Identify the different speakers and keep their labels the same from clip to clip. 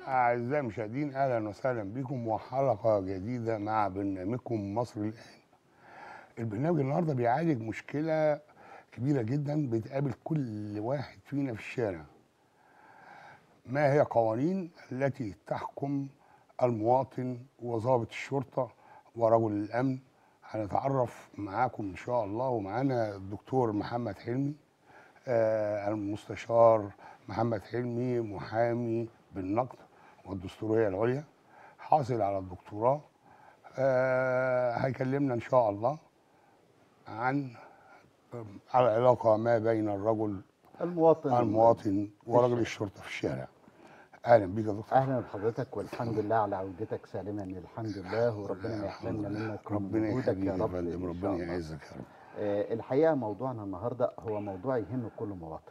Speaker 1: أعزائي المشاهدين، أهلا وسهلا بكم وحلقة جديدة مع برنامجكم مصر الآن. البرنامج النهارده بيعالج مشكلة كبيرة جدا بتقابل كل واحد فينا في الشارع. ما هي قوانين التي تحكم المواطن وضابط الشرطة ورجل الأمن؟ هنتعرف معاكم إن شاء الله، ومعانا الدكتور محمد حلمي، المستشار محمد حلمي، محامي بالنقد والدستورية العليا، حاصل على الدكتوراه. هيكلمنا إن شاء الله عن العلاقة ما بين الرجل المواطن ورجل الشرطة في الشارع. أهلا بيك يا دكتور.
Speaker 2: اهلا بحضرتك، والحمد لله على عودتك سالما، الحمد لله، وربنا ما يحرمنا منك
Speaker 1: ربنا
Speaker 2: وجودك يا رب.
Speaker 1: ربنا يعزك يا رب.
Speaker 2: الحقيقه موضوعنا النهارده هو موضوع يهم كل مواطن،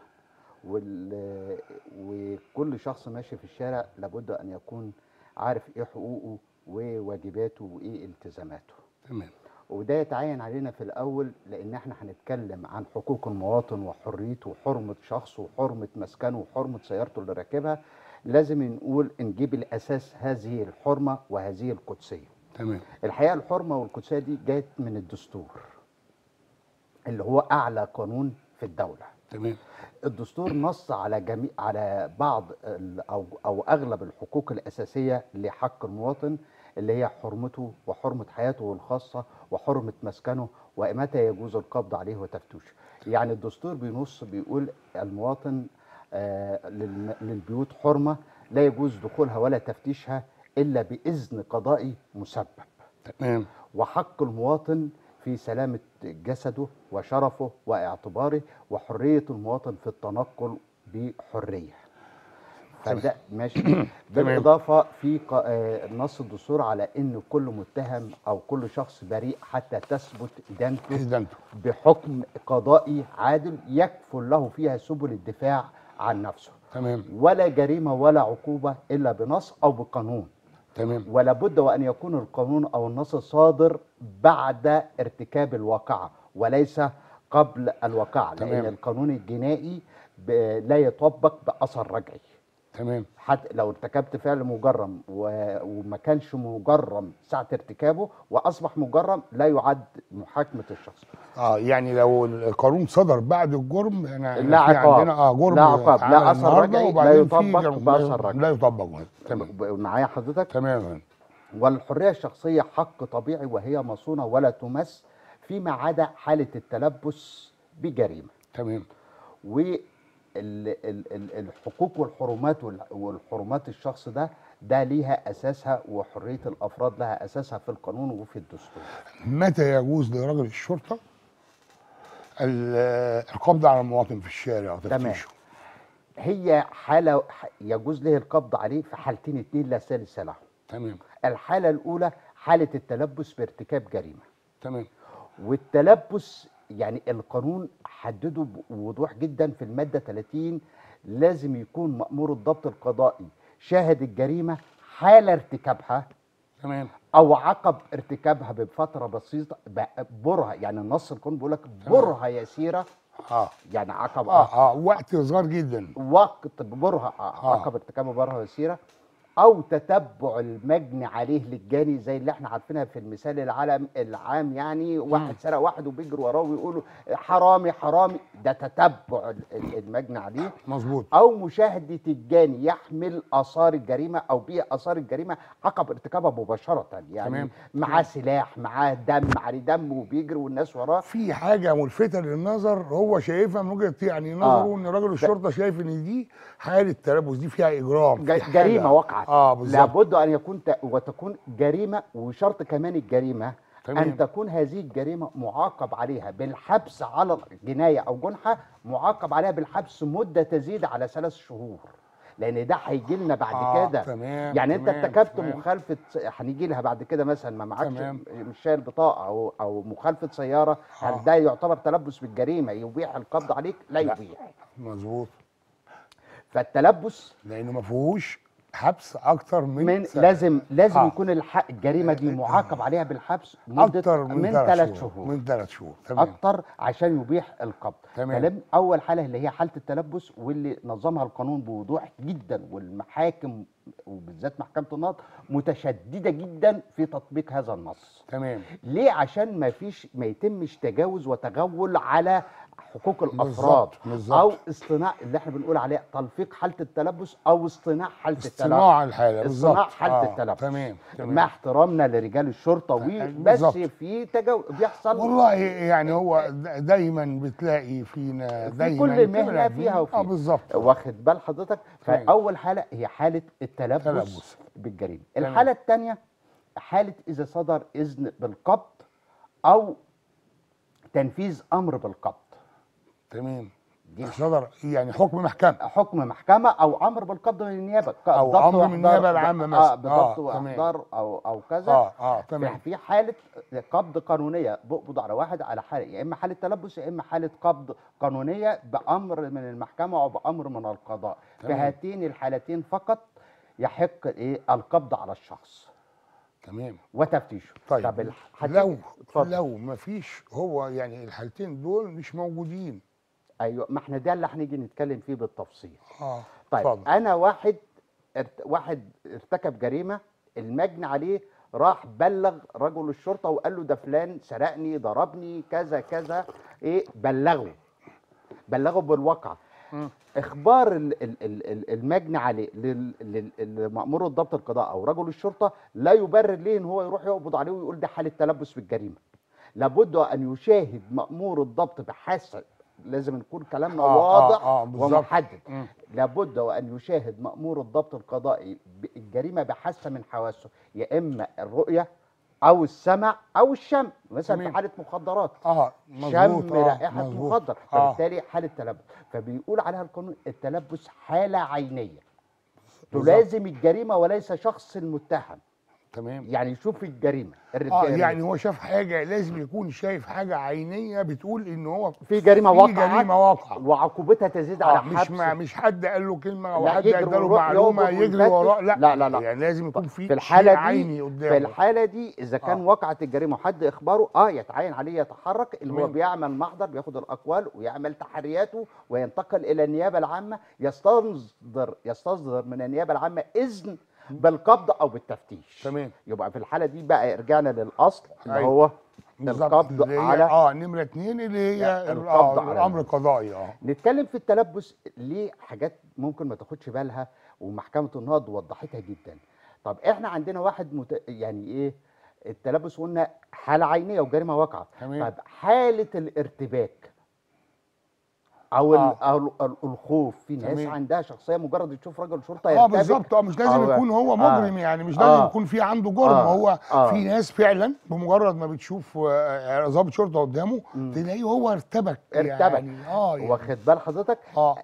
Speaker 2: وكل شخص ماشي في الشارع لابد ان يكون عارف ايه حقوقه وواجباته وايه التزاماته.
Speaker 1: تمام.
Speaker 2: وده يتعين علينا في الاول، لان احنا هنتكلم عن حقوق المواطن وحريته وحرمه شخصه وحرمه مسكنه وحرمه سيارته اللي راكبها. لازم نقول نجيب الاساس هذه الحرمه وهذه القدسيه.
Speaker 1: تمام.
Speaker 2: الحقيقه الحرمه والقدسيه دي جت من الدستور اللي هو اعلى قانون في الدوله.
Speaker 1: تمام.
Speaker 2: الدستور نص على بعض او اغلب الحقوق الاساسيه لحق المواطن، اللي هي حرمته وحرمه حياته الخاصه وحرمه مسكنه ومتى يجوز القبض عليه وتفتيشه. يعني الدستور بينص بيقول المواطن للبيوت حرمه لا يجوز دخولها ولا تفتيشها الا باذن قضائي مسبب.
Speaker 1: تمام.
Speaker 2: وحق المواطن في سلامة جسده وشرفه واعتباره، وحرية المواطن في التنقل بحرية. فده ماشي. بالإضافة في نص الدستور على أن كل متهم أو كل شخص بريء حتى تثبت إدانته بحكم قضائي عادل يكفل له فيها سبل الدفاع عن نفسه.
Speaker 1: تمام.
Speaker 2: ولا جريمة ولا عقوبة إلا بنص أو بقانون.
Speaker 1: تمام.
Speaker 2: ولا بد وأن يكون القانون أو النص صادر بعد ارتكاب الواقعة وليس قبل الواقعة.
Speaker 1: تمام.
Speaker 2: لأن القانون الجنائي لا يطبق بأثر رجعي.
Speaker 1: تمام.
Speaker 2: حتى لو ارتكبت فعل مجرم وما كانش مجرم ساعة ارتكابه وأصبح مجرم لا يعد محاكمة الشخص.
Speaker 1: يعني لو القانون صدر بعد الجرم
Speaker 2: لا عقاب،
Speaker 1: عندنا جرم
Speaker 2: لا عقاب، لا أثر رجعي، لا يطبق بأثر رجعي.
Speaker 1: لا يطبق. تمام.
Speaker 2: معايا حضرتك؟
Speaker 1: تمام. والحرية
Speaker 2: الشخصية حق طبيعي وهي مصونة ولا تمس فيما عدا حالة التلبس بجريمة.
Speaker 1: تمام.
Speaker 2: الحقوق والحرمات الشخص ده ليها أساسها، وحرية الأفراد لها أساسها في القانون وفي الدستور.
Speaker 1: متى يجوز لرجل الشرطة القبض على المواطن في الشارع وتفتيشه؟
Speaker 2: هي حالة يجوز له القبض عليه في حالتين اتنين لا ثالث لهم.
Speaker 1: تمام.
Speaker 2: الحالة الأولى حالة التلبس بارتكاب جريمة.
Speaker 1: تمام.
Speaker 2: والتلبس يعني القانون حدده بوضوح جدا في المادة 30، لازم يكون مأمور الضبط القضائي شاهد الجريمة حال ارتكابها.
Speaker 1: تمام.
Speaker 2: أو عقب ارتكابها بفترة بسيطة برهة، يعني النص القانون بيقول لك برهة يسيرة. يعني عقب
Speaker 1: وقت صغير جدا،
Speaker 2: وقت برهة عقب ارتكابها برهة يسيرة، أو تتبع المجني عليه للجاني زي اللي احنا عارفينها في المثال العام. يعني واحد سرق واحد وبيجري وراه ويقولوا حرامي حرامي، ده تتبع المجني عليه.
Speaker 1: مظبوط.
Speaker 2: أو مشاهدة الجاني يحمل آثار الجريمة أو بيه آثار الجريمة عقب ارتكابها مباشرة. يعني
Speaker 1: تمام.
Speaker 2: معاه سلاح، معاه دم، عليه دم وبيجري والناس وراه.
Speaker 1: في حاجة ملفتة للنظر هو شايفها من وجهة يعني نظره ان راجل الشرطة شايف ان دي حالة تلبس، دي فيها إجرام،
Speaker 2: جريمة وقعت.
Speaker 1: بالظبط.
Speaker 2: لابد ان يكون وتكون جريمه، وشرط كمان الجريمه
Speaker 1: تمام.
Speaker 2: ان تكون هذه الجريمه معاقب عليها بالحبس على جنايه او جنحه، معاقب عليها بالحبس مده تزيد على 3 شهور، لان ده هيجي لنا بعد كده.
Speaker 1: تمام.
Speaker 2: يعني
Speaker 1: انت
Speaker 2: ارتكبت مخالفه، هنيجي لها بعد كده، مثلا ما معكش مش شايل بطاقه او مخالفه سياره، هل ده يعتبر تلبس بالجريمه يبيح القبض عليك؟ لا يبيح.
Speaker 1: مظبوط.
Speaker 2: فالتلبس
Speaker 1: لانه ما فيهوش حبس اكتر من
Speaker 2: لازم يكون الجريمه دي معاقب عليها بالحبس مده
Speaker 1: اكتر
Speaker 2: من 3 شهور.
Speaker 1: من 3 شهور. تمام.
Speaker 2: اكتر عشان يبيح القبض.
Speaker 1: تمام.
Speaker 2: اول حاله اللي هي حاله التلبس، واللي نظمها القانون بوضوح جدا، والمحاكم وبالذات محكمه النقض متشدده جدا في تطبيق هذا النص.
Speaker 1: تمام.
Speaker 2: ليه؟ عشان ما يتمش تجاوز وتغول على حقوق الافراد،
Speaker 1: بالظبط.
Speaker 2: او اصطناع اللي احنا بنقول عليه تلفيق حاله التلبس، او اصطناع حاله التلبس،
Speaker 1: اصطناع الحاله بالظبط.
Speaker 2: اصطناع حاله التلبس.
Speaker 1: تمام.
Speaker 2: مع احترامنا لرجال الشرطه بس في تجاوز بيحصل.
Speaker 1: والله يعني هو دايما بتلاقي فينا
Speaker 2: في
Speaker 1: دايما
Speaker 2: كل مهنه فيها وفيها.
Speaker 1: بالظبط.
Speaker 2: واخد بال حضرتك؟ فاول حاله هي حاله التلبس بالجريمه. الحاله الثانيه حاله اذا صدر اذن بالقبض او تنفيذ امر بالقبض.
Speaker 1: تمام. صدر يعني حكم
Speaker 2: محكمه او امر بالقبض من النيابه،
Speaker 1: او امر من النيابه العامه مثلا.
Speaker 2: بالضبط. واحضار او كذا.
Speaker 1: تمام.
Speaker 2: في حاله قبض قانونيه بقبض على واحد على حاله، يا اما حاله تلبس يا اما حاله قبض قانونيه بامر من المحكمه او بامر من القضاء. في هاتين الحالتين فقط يحق القبض على الشخص.
Speaker 1: تمام.
Speaker 2: وتفتيشه.
Speaker 1: طيب لو ما فيش، هو يعني الحالتين دول مش موجودين.
Speaker 2: ايوه، ما احنا ده اللي هنيجي نتكلم فيه بالتفصيل. طيب
Speaker 1: فضل.
Speaker 2: انا واحد ارتكب جريمه، المجني عليه راح بلغ رجل الشرطه وقال له ده فلان سرقني ضربني كذا كذا، بلغه بالواقعه. اخبار المجني عليه لمأمور الضبط القضاء او رجل الشرطه لا يبرر ليه ان هو يروح يقبض عليه ويقول ده حاله تلبس بالجريمه. لابد ان يشاهد مأمور الضبط بحسب، لازم نكون كلامنا واضح ومحدد. لابد وان يشاهد مأمور الضبط القضائي الجريمه بحاسه من حواسه، يا اما الرؤيه او السمع او الشم، مثلا في حاله مخدرات شم رائحه مخدر، فبالتالي حاله تلبس. فبيقول عليها القانون التلبس حاله عينيه تلازم الجريمه وليس شخص المتهم.
Speaker 1: تمام.
Speaker 2: يعني يشوف الجريمه
Speaker 1: يعني هو شاف حاجه، لازم يكون شايف حاجه عينيه بتقول ان هو
Speaker 2: في جريمه
Speaker 1: واقعه
Speaker 2: وعقوبتها تزيد على حبس.
Speaker 1: مش حد قال له كلمه او حد اداله معلومه يجري وراه. لا
Speaker 2: يعني
Speaker 1: لازم يكون في
Speaker 2: الحاله دي
Speaker 1: عيني قدامه.
Speaker 2: في الحاله دي اذا كان وقعت الجريمه وحد اخباره يتعين عليه يتحرك، اللي هو بيعمل محضر، بياخد الاقوال ويعمل تحرياته وينتقل الى النيابه العامه، يستصدر من النيابه العامه اذن بالقبض او بالتفتيش.
Speaker 1: تمام.
Speaker 2: يبقى في الحاله دي بقى رجعنا للاصل اللي هو القبض على
Speaker 1: نمره 2 اللي هي
Speaker 2: القبض على
Speaker 1: الامر القضائي.
Speaker 2: نتكلم في التلبس ليه حاجات ممكن ما تاخدش بالها، ومحكمه النقض وضحتها جدا. طب احنا عندنا واحد يعني التلبس قلنا حاله عينيه وجريمه واقعه. طب حاله الارتباك او الخوف، في ناس عندها شخصيه مجرد تشوف راجل شرطه يرتبك.
Speaker 1: بالظبط. مش لازم يكون هو مجرم، يعني مش لازم يكون في عنده جرم. هو في ناس فعلا بمجرد ما بتشوف ضابط شرطه قدامه تلاقيه هو ارتبك. يعني
Speaker 2: واخد بال حضرتك؟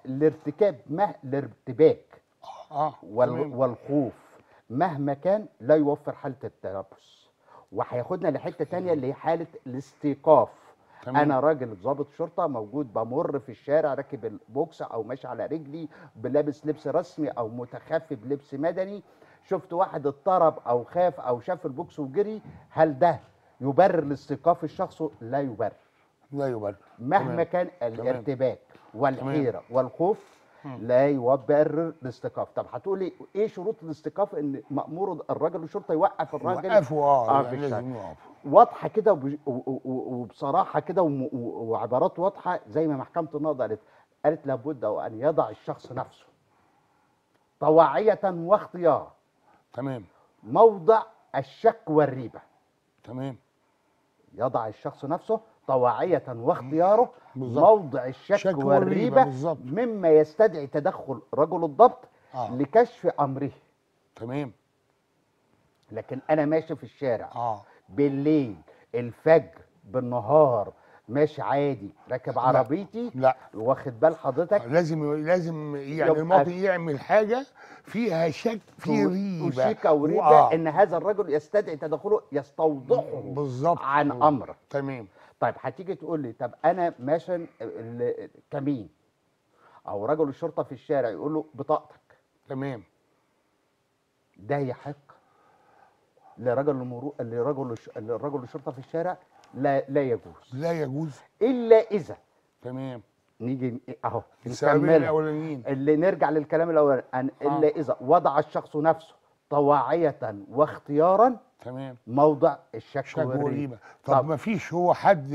Speaker 2: الارتباك والخوف مهما كان لا يوفر حاله التلبس. وهياخدنا لحته ثانيه اللي هي حاله الاستيقاف. انا راجل ضابط شرطه موجود بمر في الشارع راكب البوكس او ماشي على رجلي بلابس لبس رسمي او متخفي بلبس مدني، شفت واحد اضطرب او خاف او شاف البوكس وجري، هل ده يبرر لاستيقاف الشخص؟ لا يبرر. مهما كان الارتباك والحيره والخوف لا يبرر الاستيقاف. طب هتقولي ايه شروط الاستيقاف؟ ان مأمور الراجل الشرطه يوقف الراجل
Speaker 1: يعني لازم يوقف.
Speaker 2: واضحه كده وبصراحه كده وعبارات واضحه زي ما محكمه النقض قالت لابد ان يضع الشخص نفسه طواعيه واختيارا.
Speaker 1: تمام.
Speaker 2: موضع الشك والريبه.
Speaker 1: تمام.
Speaker 2: يضع الشخص نفسه طواعيه واختياره موضع الشك والريبه مما يستدعي تدخل رجل الضبط لكشف امره.
Speaker 1: تمام.
Speaker 2: لكن انا ماشي في الشارع بالليل، الفجر، بالنهار، ماشي عادي راكب عربيتي،
Speaker 1: لا
Speaker 2: واخد بال حضرتك؟
Speaker 1: لازم يعني المواطن يعمل حاجه فيها شك، في ريبه
Speaker 2: وشيكه وريبه ان هذا الرجل يستدعي تدخله، يستوضحه
Speaker 1: بالظبط
Speaker 2: عن امر.
Speaker 1: تمام.
Speaker 2: طيب هتيجي تقول لي طب انا ماشي كمين او رجل الشرطه في الشارع يقول له بطاقتك.
Speaker 1: تمام.
Speaker 2: ده يحق لرجل الشرطه في الشارع؟ لا يجوز الا اذا.
Speaker 1: تمام.
Speaker 2: نيجي اهو
Speaker 1: السببين الاولانيين
Speaker 2: اللي نرجع للكلام الاولاني الا اذا وضع الشخص نفسه طواعية واختيارا
Speaker 1: تمام.
Speaker 2: موضع الشك
Speaker 1: شك
Speaker 2: والريبة.
Speaker 1: وريبه. طب ما فيش هو حد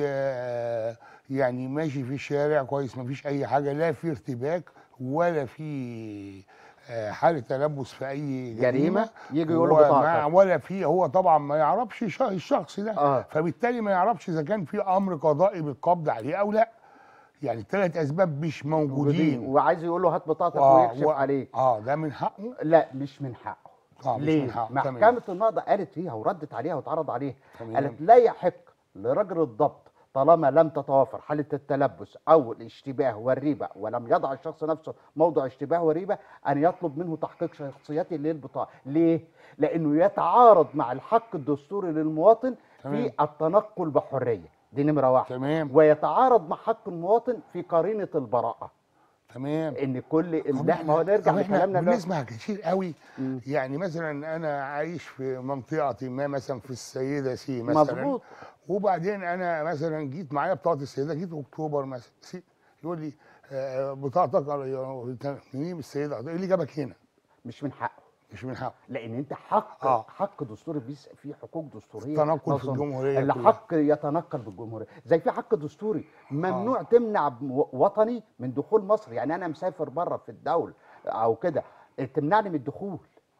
Speaker 1: يعني ماشي في الشارع كويس، ما فيش اي حاجه، لا في ارتباك ولا في حاله تلبس في اي
Speaker 2: جريمة يجي يقول له بطاقتك.
Speaker 1: ولا في، هو طبعا ما يعرفش الشخص ده،
Speaker 2: اه
Speaker 1: فبالتالي ما يعرفش اذا كان في امر قضائي بالقبض عليه او لا. يعني الثلاث اسباب مش موجودين.
Speaker 2: وعايز يقول له هات بطاقتك ويكشف عليك.
Speaker 1: ده من حقه؟
Speaker 2: لا مش من حقه.
Speaker 1: مش من
Speaker 2: ليه؟
Speaker 1: حقه.
Speaker 2: محكمة النهضة قالت فيها وردت عليها واتعرض عليها،
Speaker 1: تمام.
Speaker 2: قالت لا يحق لرجل الضبط طالما لم تتوافر حالة التلبس أو الاشتباه والريبة ولم يضع الشخص نفسه موضع اشتباه وريبة أن يطلب منه تحقيق شخصيته للبطاقة. ليه؟ لأنه يتعارض مع الحق الدستوري للمواطن في التنقل بحرية، دي نمرة واحد.
Speaker 1: تمام.
Speaker 2: ويتعارض مع حق المواطن في قرينة البراءة.
Speaker 1: تمام.
Speaker 2: ان كل اللي احنا هنرجع لكلامنا
Speaker 1: بنسمع كتير قوي. يعني مثلا انا عايش في منطقه ما، مثلا في السيده سي مثلا،
Speaker 2: مظبوط،
Speaker 1: وبعدين انا مثلا جيت معايا بطاقه السيده، جيت اكتوبر مثلا يقول لي بطاقتك منين من السيده؟ ايه اللي جابك هنا؟
Speaker 2: مش من حقه.
Speaker 1: مش من حقه،
Speaker 2: لان انت حق دستوري، في حقوق دستوريه
Speaker 1: تنقل في الجمهوريه
Speaker 2: اللي
Speaker 1: كلها.
Speaker 2: حق يتنقل بالجمهوريه، زي في حق دستوري ممنوع تمنع وطني من دخول مصر. يعني انا مسافر بره في الدوله او كده تمنعني من الدخول،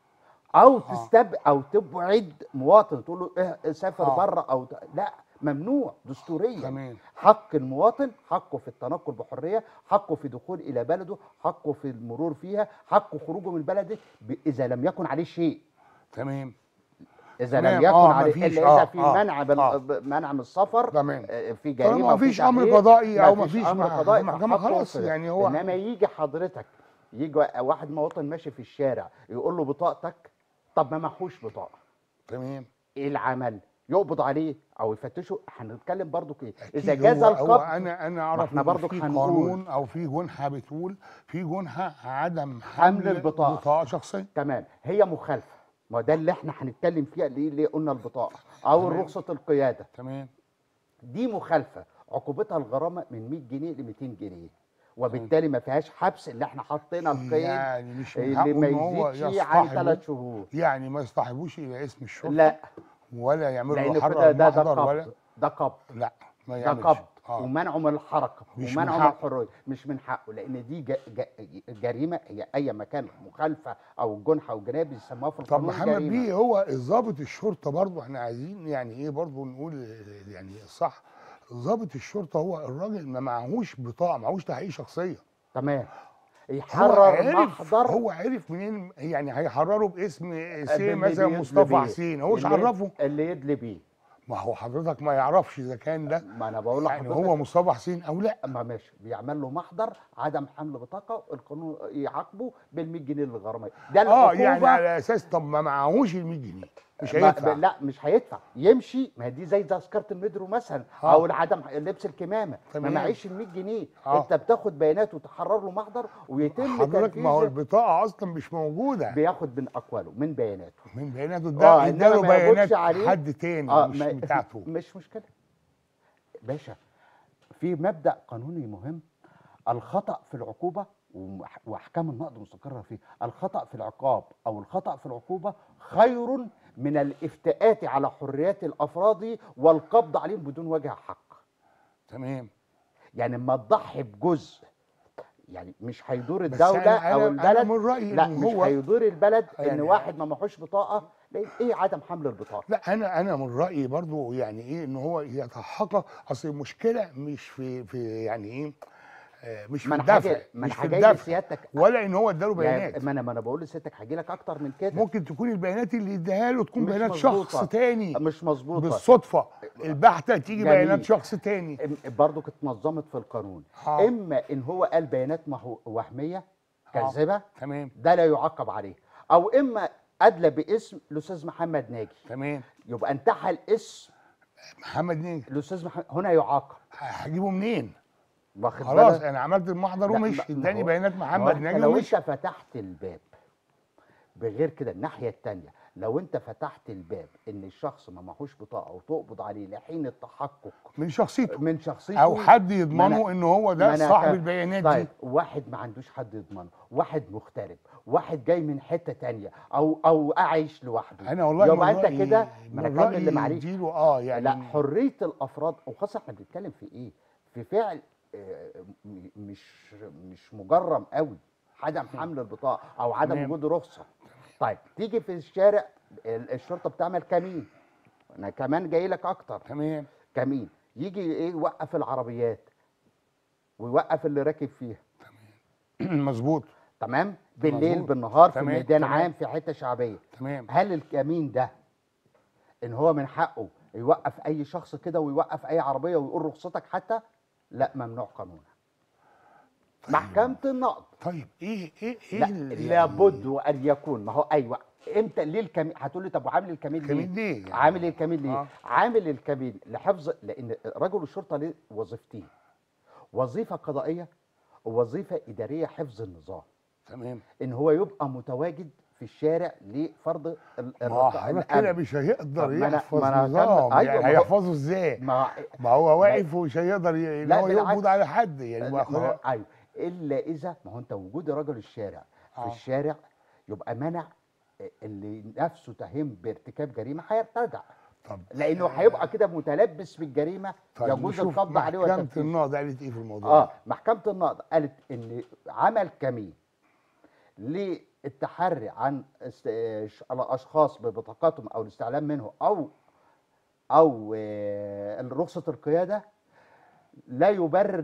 Speaker 2: او او تبعد مواطن تقول له سافر بره او لا، ممنوع دستوريا.
Speaker 1: تمام.
Speaker 2: حق المواطن، حقه في التنقل بحريه، حقه في دخول الى بلده، حقه في المرور فيها، حقه خروجه من بلده اذا لم يكن عليه شيء.
Speaker 1: تمام.
Speaker 2: اذا لم يكن عليه الا اذا في منع من السفر.
Speaker 1: تمام.
Speaker 2: في جريمه،
Speaker 1: ما فيش امر قضائي او ما فيش
Speaker 2: امر قضائي
Speaker 1: محكمه، خلاص يعني هو.
Speaker 2: انما يجي حضرتك، يجي واحد مواطن ماشي في الشارع يقول له بطاقتك، طب ما معهوش بطاقه.
Speaker 1: تمام.
Speaker 2: ايه العمل؟ يقبض عليه او يفتشه. هنتكلم برضو كده اذا
Speaker 1: اذا
Speaker 2: جاز القبض.
Speaker 1: انا اعرف
Speaker 2: احنا برضو
Speaker 1: في قانون او في جنحه بتقول في جنحه عدم
Speaker 2: حمل البطاقه
Speaker 1: بطاقه شخصيه.
Speaker 2: تمام، هي مخالفه. ما ده اللي احنا هنتكلم فيها. ليه قلنا البطاقه او رخصه القياده؟
Speaker 1: تمام.
Speaker 2: دي مخالفه عقوبتها الغرامه من 100 جنيه ل 200 جنيه، وبالتالي ما فيهاش حبس. اللي احنا حطينا القيد
Speaker 1: يعني مش من
Speaker 2: اللي ما يزيدش عن 3 شهور.
Speaker 1: يعني ما يصطحبوش الى اسم الشرطه،
Speaker 2: لا،
Speaker 1: ولا يعملوا له
Speaker 2: لان
Speaker 1: حرق
Speaker 2: ده
Speaker 1: محضر ولا
Speaker 2: ده قبض.
Speaker 1: لا، ما
Speaker 2: ده
Speaker 1: يعملش.
Speaker 2: قبض ومنعه من الحركه ومنعه من
Speaker 1: حقه.
Speaker 2: الحريه. مش من حقه، لان دي جريمه. هي اي مكان مخالفه او جنحه او جنايه بيسموها في القانون
Speaker 1: طب محمد بيه، هو ضابط الشرطه برضه احنا عايزين يعني ايه برضه نقول يعني صح. ضابط الشرطه هو الراجل ما معهوش بطاقه، معهوش تحقيق شخصيه.
Speaker 2: تمام. يحرر محضر.
Speaker 1: هو عرف منين؟ يعني هيحرره باسم مثلا مصطفى حسين، هو مش عرفه
Speaker 2: اللي يدلي بيه.
Speaker 1: ما هو حضرتك ما يعرفش اذا كان ده،
Speaker 2: ما انا بقول لحضرتك
Speaker 1: يعني هو مصطفى حسين او لا.
Speaker 2: ما ماشي، بيعمل له محضر عدم حمل بطاقه، القانون يعاقبه بال 100 جنيه الغراميه. ده العقوبه.
Speaker 1: يعني على اساس طب ما معهوش ال 100 جنيه مش هيدفع.
Speaker 2: لا مش هيدفع، يمشي. ما دي زي تذكره المترو مثلا او عدم لبس الكمامه. ما معيش ال 100 جنيه. انت بتاخد بيانات وتحرر له محضر ويتم
Speaker 1: حضرتك ما هو البطاقه اصلا مش موجوده.
Speaker 2: بياخد من اقواله، من بياناته.
Speaker 1: ده اداله بيانات حد تاني مش بتاعته.
Speaker 2: مش مشكله باشا. في مبدا قانوني مهم، الخطا في العقوبه واحكام النقض مستقره فيه. الخطا في العقاب او الخطا في العقوبه خير من الافتئات على حريات الافراد والقبض عليهم بدون وجه حق.
Speaker 1: تمام.
Speaker 2: يعني اما تضحي بجزء، يعني مش هيدور الدوله او البلد.
Speaker 1: أنا من رأيي
Speaker 2: لا مش هيدور البلد
Speaker 1: يعني
Speaker 2: ان واحد ما معهوش بطاقه. ايه عدم حمل البطاقه؟
Speaker 1: لا انا من رايي برضو يعني ايه ان هو يتحقق. اصل المشكله مش في يعني ايه مش في الدفع، مش في الدفع ولا ان هو اداله بيانات.
Speaker 2: يعني ما انا بقول لسيادتك هاجي لك اكتر من كده.
Speaker 1: ممكن تكون البيانات اللي اداها له تكون بيانات شخص تاني،
Speaker 2: مش مظبوطه
Speaker 1: بالصدفه البحته تيجي بيانات شخص تاني.
Speaker 2: برضه كانت اتنظمت في القانون. اما ان هو قال بيانات وهميه كاذبه،
Speaker 1: تمام،
Speaker 2: ده لا يعاقب عليه. او اما ادلى باسم الاستاذ محمد ناجي،
Speaker 1: تمام،
Speaker 2: يبقى انتحل اسم
Speaker 1: محمد ناجي
Speaker 2: الاستاذ هنا يعاقب.
Speaker 1: هجيبه منين؟
Speaker 2: واخد
Speaker 1: خلاص
Speaker 2: بالك؟
Speaker 1: انا عملت المحضر ومش اداني بيانات محمد ناجي
Speaker 2: لو
Speaker 1: ومش.
Speaker 2: انت فتحت الباب بغير كده الناحيه الثانيه، لو انت فتحت الباب ان الشخص ما معهوش بطاقه وتقبض عليه لحين التحقق
Speaker 1: من شخصيته
Speaker 2: من شخصيته،
Speaker 1: او حد
Speaker 2: ما أنا
Speaker 1: يضمنه ان هو ده
Speaker 2: ما انا
Speaker 1: صاحب البيانات
Speaker 2: طيب
Speaker 1: دي.
Speaker 2: واحد ما عندوش حد يضمنه، واحد مغترب، واحد جاي من حته تانية او عايش لوحده،
Speaker 1: انا والله
Speaker 2: يبقى
Speaker 1: من
Speaker 2: انت
Speaker 1: رايي،
Speaker 2: كده ما انا اكمل اللي معلش.
Speaker 1: يديله
Speaker 2: لا،
Speaker 1: يعني.
Speaker 2: حريه الافراد، وخاصه احنا بنتكلم في ايه؟ في فعل مش مجرم قوي، عدم حمل البطاقه او عدم
Speaker 1: تمام.
Speaker 2: وجود رخصه. طيب تيجي في الشارع، الشرطه بتعمل كمين، انا كمان جاي لك اكتر.
Speaker 1: تمام.
Speaker 2: كمين يجي ايه؟ يوقف العربيات ويوقف اللي راكب فيها،
Speaker 1: مظبوط.
Speaker 2: تمام، بالليل
Speaker 1: مظبوط.
Speaker 2: بالنهار في
Speaker 1: تمام.
Speaker 2: ميدان
Speaker 1: تمام.
Speaker 2: عام في حته شعبيه.
Speaker 1: تمام.
Speaker 2: هل الكمين ده ان هو من حقه يوقف اي شخص كده ويوقف اي عربيه ويقول رخصتك حتى؟ لا، ممنوع قانونا.
Speaker 1: طيب.
Speaker 2: محكمه النقض.
Speaker 1: طيب ايه
Speaker 2: لا، لابد
Speaker 1: يعني
Speaker 2: وان يكون، ما هو ايوه، امتى ليه الكمين؟ هتقول لي طب وعامل الكمين ليه؟
Speaker 1: كمين ليه يعني؟
Speaker 2: عامل الكمين ليه؟
Speaker 1: اه
Speaker 2: عامل الكمين لحفظ، لان رجل الشرطه ليه وظيفتين: وظيفه قضائيه ووظيفه اداريه حفظ النظام.
Speaker 1: تمام.
Speaker 2: ان هو يبقى متواجد في الشارع لفرض
Speaker 1: ما هو حضرتك كده
Speaker 2: الامن.
Speaker 1: مش
Speaker 2: طب
Speaker 1: هيقدر
Speaker 2: ما
Speaker 1: يحفظ
Speaker 2: انا هكمل.
Speaker 1: نظام،
Speaker 2: ايوه،
Speaker 1: يعني
Speaker 2: ما هو
Speaker 1: هيحفظه ازاي؟
Speaker 2: ما
Speaker 1: ما هو
Speaker 2: ما
Speaker 1: واقف ومش هيقدر ان
Speaker 2: لا
Speaker 1: هو يقبض
Speaker 2: بالعكس.
Speaker 1: على حد يعني.
Speaker 2: لا، ما هو ايوه، الا اذا، ما هو انت وجود رجل الشارع في
Speaker 1: اه
Speaker 2: الشارع يبقى منع اللي نفسه تهم بارتكاب جريمه هيرتدع،
Speaker 1: طب
Speaker 2: لانه هيبقى كده متلبس بالجريمه،
Speaker 1: طيب
Speaker 2: يجوز
Speaker 1: نشوف
Speaker 2: القبض عليه
Speaker 1: محكمة
Speaker 2: والتنفيذ.
Speaker 1: النقض قالت ايه في الموضوع ده.
Speaker 2: محكمه النقض قالت ان عمل كمين للتحري عن الاشخاص ببطاقاتهم او الاستعلام منه او رخصه القياده لا يبرر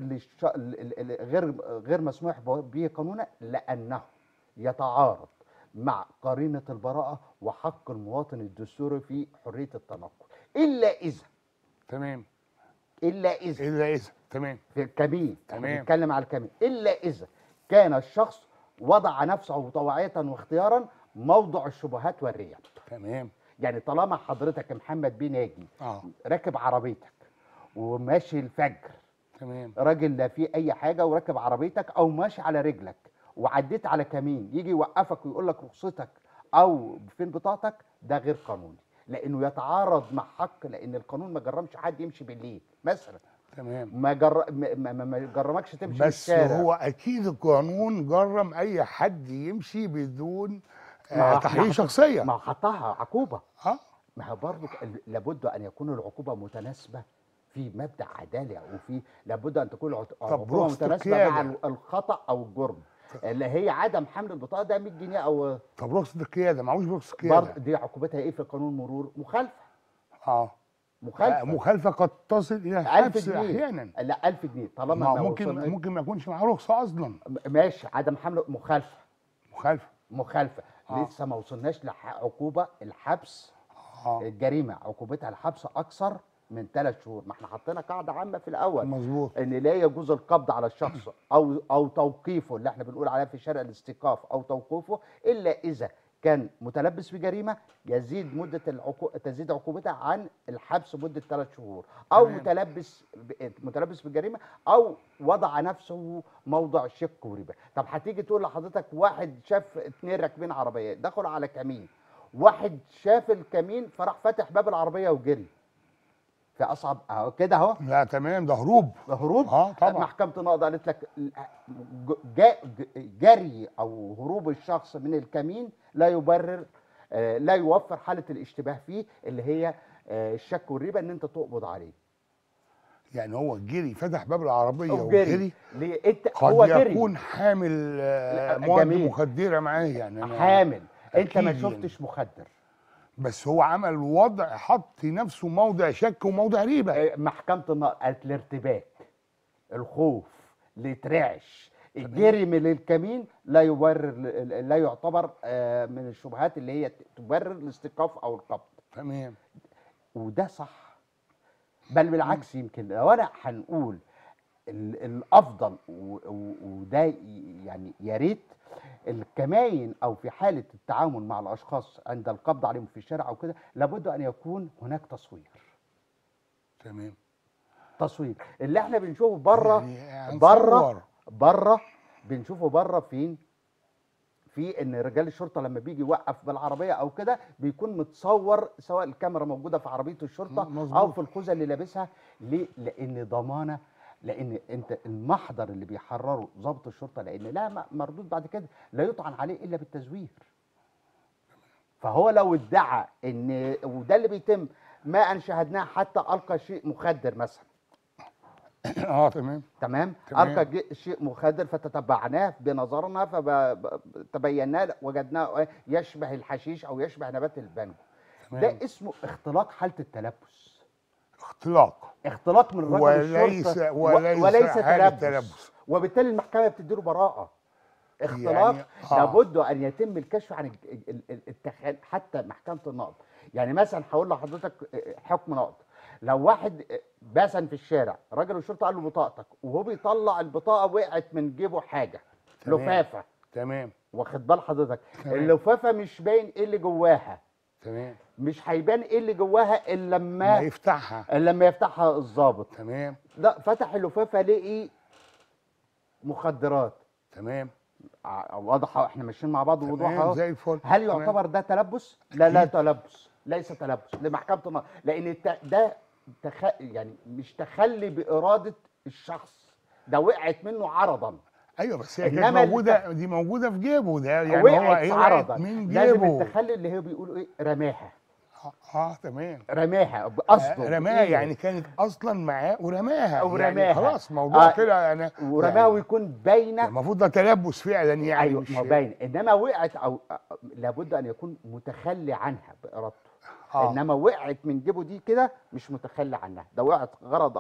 Speaker 2: غير مسموح به قانونا، لانه يتعارض مع قرينه البراءه وحق المواطن الدستوري في حريه التنقل، الا اذا
Speaker 1: تمام.
Speaker 2: الا اذا
Speaker 1: الا اذا. تمام.
Speaker 2: في الكمين، احنا
Speaker 1: تمام.
Speaker 2: بنتكلم على الكمين، الا اذا كان الشخص وضع نفسه طوعيه واختيارا موضع الشبهات والريب.
Speaker 1: تمام.
Speaker 2: يعني طالما حضرتك يا محمد بيه ناجي
Speaker 1: اه
Speaker 2: راكب عربيتك وماشي الفجر،
Speaker 1: تمام.
Speaker 2: راجل لا فيه اي حاجه وراكب عربيتك او ماشي على رجلك وعديت على كمين يجي يوقفك ويقول لك رخصتك او فين بطاقتك، ده غير قانوني، لانه يتعارض مع حق، لان القانون ما جرمش حد يمشي بالليل مثلا،
Speaker 1: تمام.
Speaker 2: ما جرمكش تمشي في
Speaker 1: بس
Speaker 2: الشارع.
Speaker 1: هو اكيد القانون جرم اي حد يمشي بدون
Speaker 2: ما
Speaker 1: تحقيق
Speaker 2: ما
Speaker 1: شخصيه.
Speaker 2: ما حطها عقوبه.
Speaker 1: اه
Speaker 2: ما هو برضه لابد ان يكون العقوبه متناسبه في مبدأ عدالة، وفي لابد ان تكون
Speaker 1: طب
Speaker 2: العقوبه
Speaker 1: رخصة
Speaker 2: متناسبه مع
Speaker 1: القياده.
Speaker 2: الخطأ او الجرم، اللي هي عدم حمل البطاقه ده 100 جنيه او
Speaker 1: طب رخصة القياده معهوش رخصة
Speaker 2: برضه
Speaker 1: قياده.
Speaker 2: دي عقوبتها ايه في قانون المرور؟ مخالفه.
Speaker 1: اه
Speaker 2: مخالفه
Speaker 1: مخالفه قد تصل الى
Speaker 2: 1000
Speaker 1: الحبس
Speaker 2: جنيه
Speaker 1: احيانا.
Speaker 2: لا 1000 جنيه طالما
Speaker 1: ما هو
Speaker 2: ما
Speaker 1: ممكن
Speaker 2: وصلنا.
Speaker 1: ما يكونش معاه رخصه اصلا.
Speaker 2: ماشي، عدم حمل مخالفه.
Speaker 1: مخالفه.
Speaker 2: مخالفه
Speaker 1: اه
Speaker 2: لسه ما وصلناش لعقوبه الحبس.
Speaker 1: اه
Speaker 2: الجريمه عقوبتها الحبس اكثر من 3 شهور، ما احنا حطينا قاعده عامه في الاول
Speaker 1: مظبوط.
Speaker 2: ان لا يجوز القبض على الشخص او توقيفه، اللي احنا بنقول عليها في الشارع الاستيقاف او توقيفه، الا اذا كان متلبس بجريمه يزيد تزيد عقوبتها عن الحبس مده 3 شهور، او
Speaker 1: تمام.
Speaker 2: متلبس بجريمه او وضع نفسه موضع شك وريبه. طب هتيجي تقول لحضرتك واحد شاف 2 راكبين عربيه دخلوا على كمين، واحد شاف الكمين فراح فاتح باب العربيه وجري، في اصعب اهو كده اهو
Speaker 1: لا تمام، ده هروب.
Speaker 2: هروب.
Speaker 1: اه طبعا.
Speaker 2: محكمة النقض قالت لك جري او هروب الشخص من الكمين لا يبرر، لا يوفر حالة الاشتباه فيه، اللي هي الشك والريبة، ان انت تقبض عليه.
Speaker 1: يعني هو جري فتح باب العربيه
Speaker 2: او جري
Speaker 1: وجري.
Speaker 2: ليه؟ انت
Speaker 1: قد
Speaker 2: هو جري
Speaker 1: يكون حامل مواد
Speaker 2: جميل،
Speaker 1: مخدره معاه يعني
Speaker 2: حامل، انت ما
Speaker 1: أكيد يعني.
Speaker 2: شفتش مخدر.
Speaker 1: بس هو عمل وضع حط نفسه موضع شك وموضع ريبه.
Speaker 2: محكمة النقض قالت الارتباك، الخوف، الاترعش،
Speaker 1: تمام.
Speaker 2: الجري من الكمين لا يبرر، لا يعتبر من الشبهات اللي هي تبرر الاستيقاف او القبض.
Speaker 1: تمام.
Speaker 2: وده صح، بل بالعكس، يمكن لو انا هنقول الافضل وده يعني يا ريت الكماين او في حاله التعامل مع الاشخاص عند القبض عليهم في الشارع او كده لابد ان يكون هناك تصوير.
Speaker 1: تمام.
Speaker 2: تصوير اللي احنا بنشوفه بره،
Speaker 1: يعني
Speaker 2: بره
Speaker 1: هنصور.
Speaker 2: بره بنشوفه بره فين؟ في ان رجال الشرطه لما بيجي يوقف بالعربيه او كده بيكون متصور، سواء الكاميرا موجوده في عربيه الشرطه او
Speaker 1: مظبوط.
Speaker 2: في الخوذه اللي لابسها. ليه؟ لان ضمانه، لان انت المحضر اللي بيحرره ضابط الشرطه، لان لا مردود بعد كده لا يطعن عليه الا بالتزوير. فهو لو ادعى ان، وده اللي بيتم، ما ان شاهدناه، حتى القى شيء مخدر مثلا،
Speaker 1: تمام.
Speaker 2: تمام،
Speaker 1: تمام.
Speaker 2: القى شيء مخدر فتتبعناه بنظرنا فتبيناه وجدناه يشبه الحشيش او يشبه نبات البانجو.
Speaker 1: تمام.
Speaker 2: ده اسمه اختلاق حاله التلبس.
Speaker 1: اختلاق
Speaker 2: من رجل الشرطه وليس
Speaker 1: حالة
Speaker 2: تلبس. وبالتالي المحكمه بتديله براءه. اختلاق
Speaker 1: يعني
Speaker 2: لابد ان يتم الكشف عن حتى محكمه النقض. يعني مثلا هقول لحضرتك حكم نقض. لو واحد مثلا في الشارع، راجل الشرطه قال له بطاقتك، وهو بيطلع البطاقه وقعت من جيبه حاجه،
Speaker 1: تمام.
Speaker 2: لفافه،
Speaker 1: تمام.
Speaker 2: واخد بال حضرتك،
Speaker 1: تمام.
Speaker 2: اللفافه مش باين ايه اللي جواها،
Speaker 1: تمام.
Speaker 2: مش هيبان ايه اللي جواها الا
Speaker 1: ما
Speaker 2: لما
Speaker 1: يفتحها.
Speaker 2: يفتحها الضابط.
Speaker 1: تمام.
Speaker 2: لا، فتح اللفافه لقي مخدرات.
Speaker 1: تمام.
Speaker 2: واضحه، احنا ماشيين مع بعض وضوح
Speaker 1: تمام
Speaker 2: اهو.
Speaker 1: زي الفل.
Speaker 2: هل
Speaker 1: تمام.
Speaker 2: يعتبر ده تلبس؟ لا
Speaker 1: أكيد.
Speaker 2: تلبس، ليس تلبس لمحكمه النقض، لان ده يعني مش تخلي باراده الشخص، ده وقعت منه عرضا.
Speaker 1: ايوه بس هي كانت
Speaker 2: إنما
Speaker 1: موجوده، دي موجوده في جيبه ده، يعني
Speaker 2: وقعت
Speaker 1: هي
Speaker 2: عرضا،
Speaker 1: وقعت من
Speaker 2: لازم
Speaker 1: جيبه.
Speaker 2: التخلي اللي هو بيقولوا ايه، رماها.
Speaker 1: تمام.
Speaker 2: رماها بقصده
Speaker 1: رماها
Speaker 2: بإيده.
Speaker 1: يعني كانت اصلا معاه ورماها،
Speaker 2: او
Speaker 1: يعني
Speaker 2: رماها
Speaker 1: خلاص موضوع كده يعني.
Speaker 2: ورماها
Speaker 1: يعني
Speaker 2: ويكون باينه.
Speaker 1: المفروض ده تلبس فعلا يعني،
Speaker 2: ايوه،
Speaker 1: مش
Speaker 2: ما باين، انما وقعت او لابد ان يكون متخلي عنها بارادته. انما وقعت من جيبه دي كده مش متخلي عنها، ده وقعت غرض.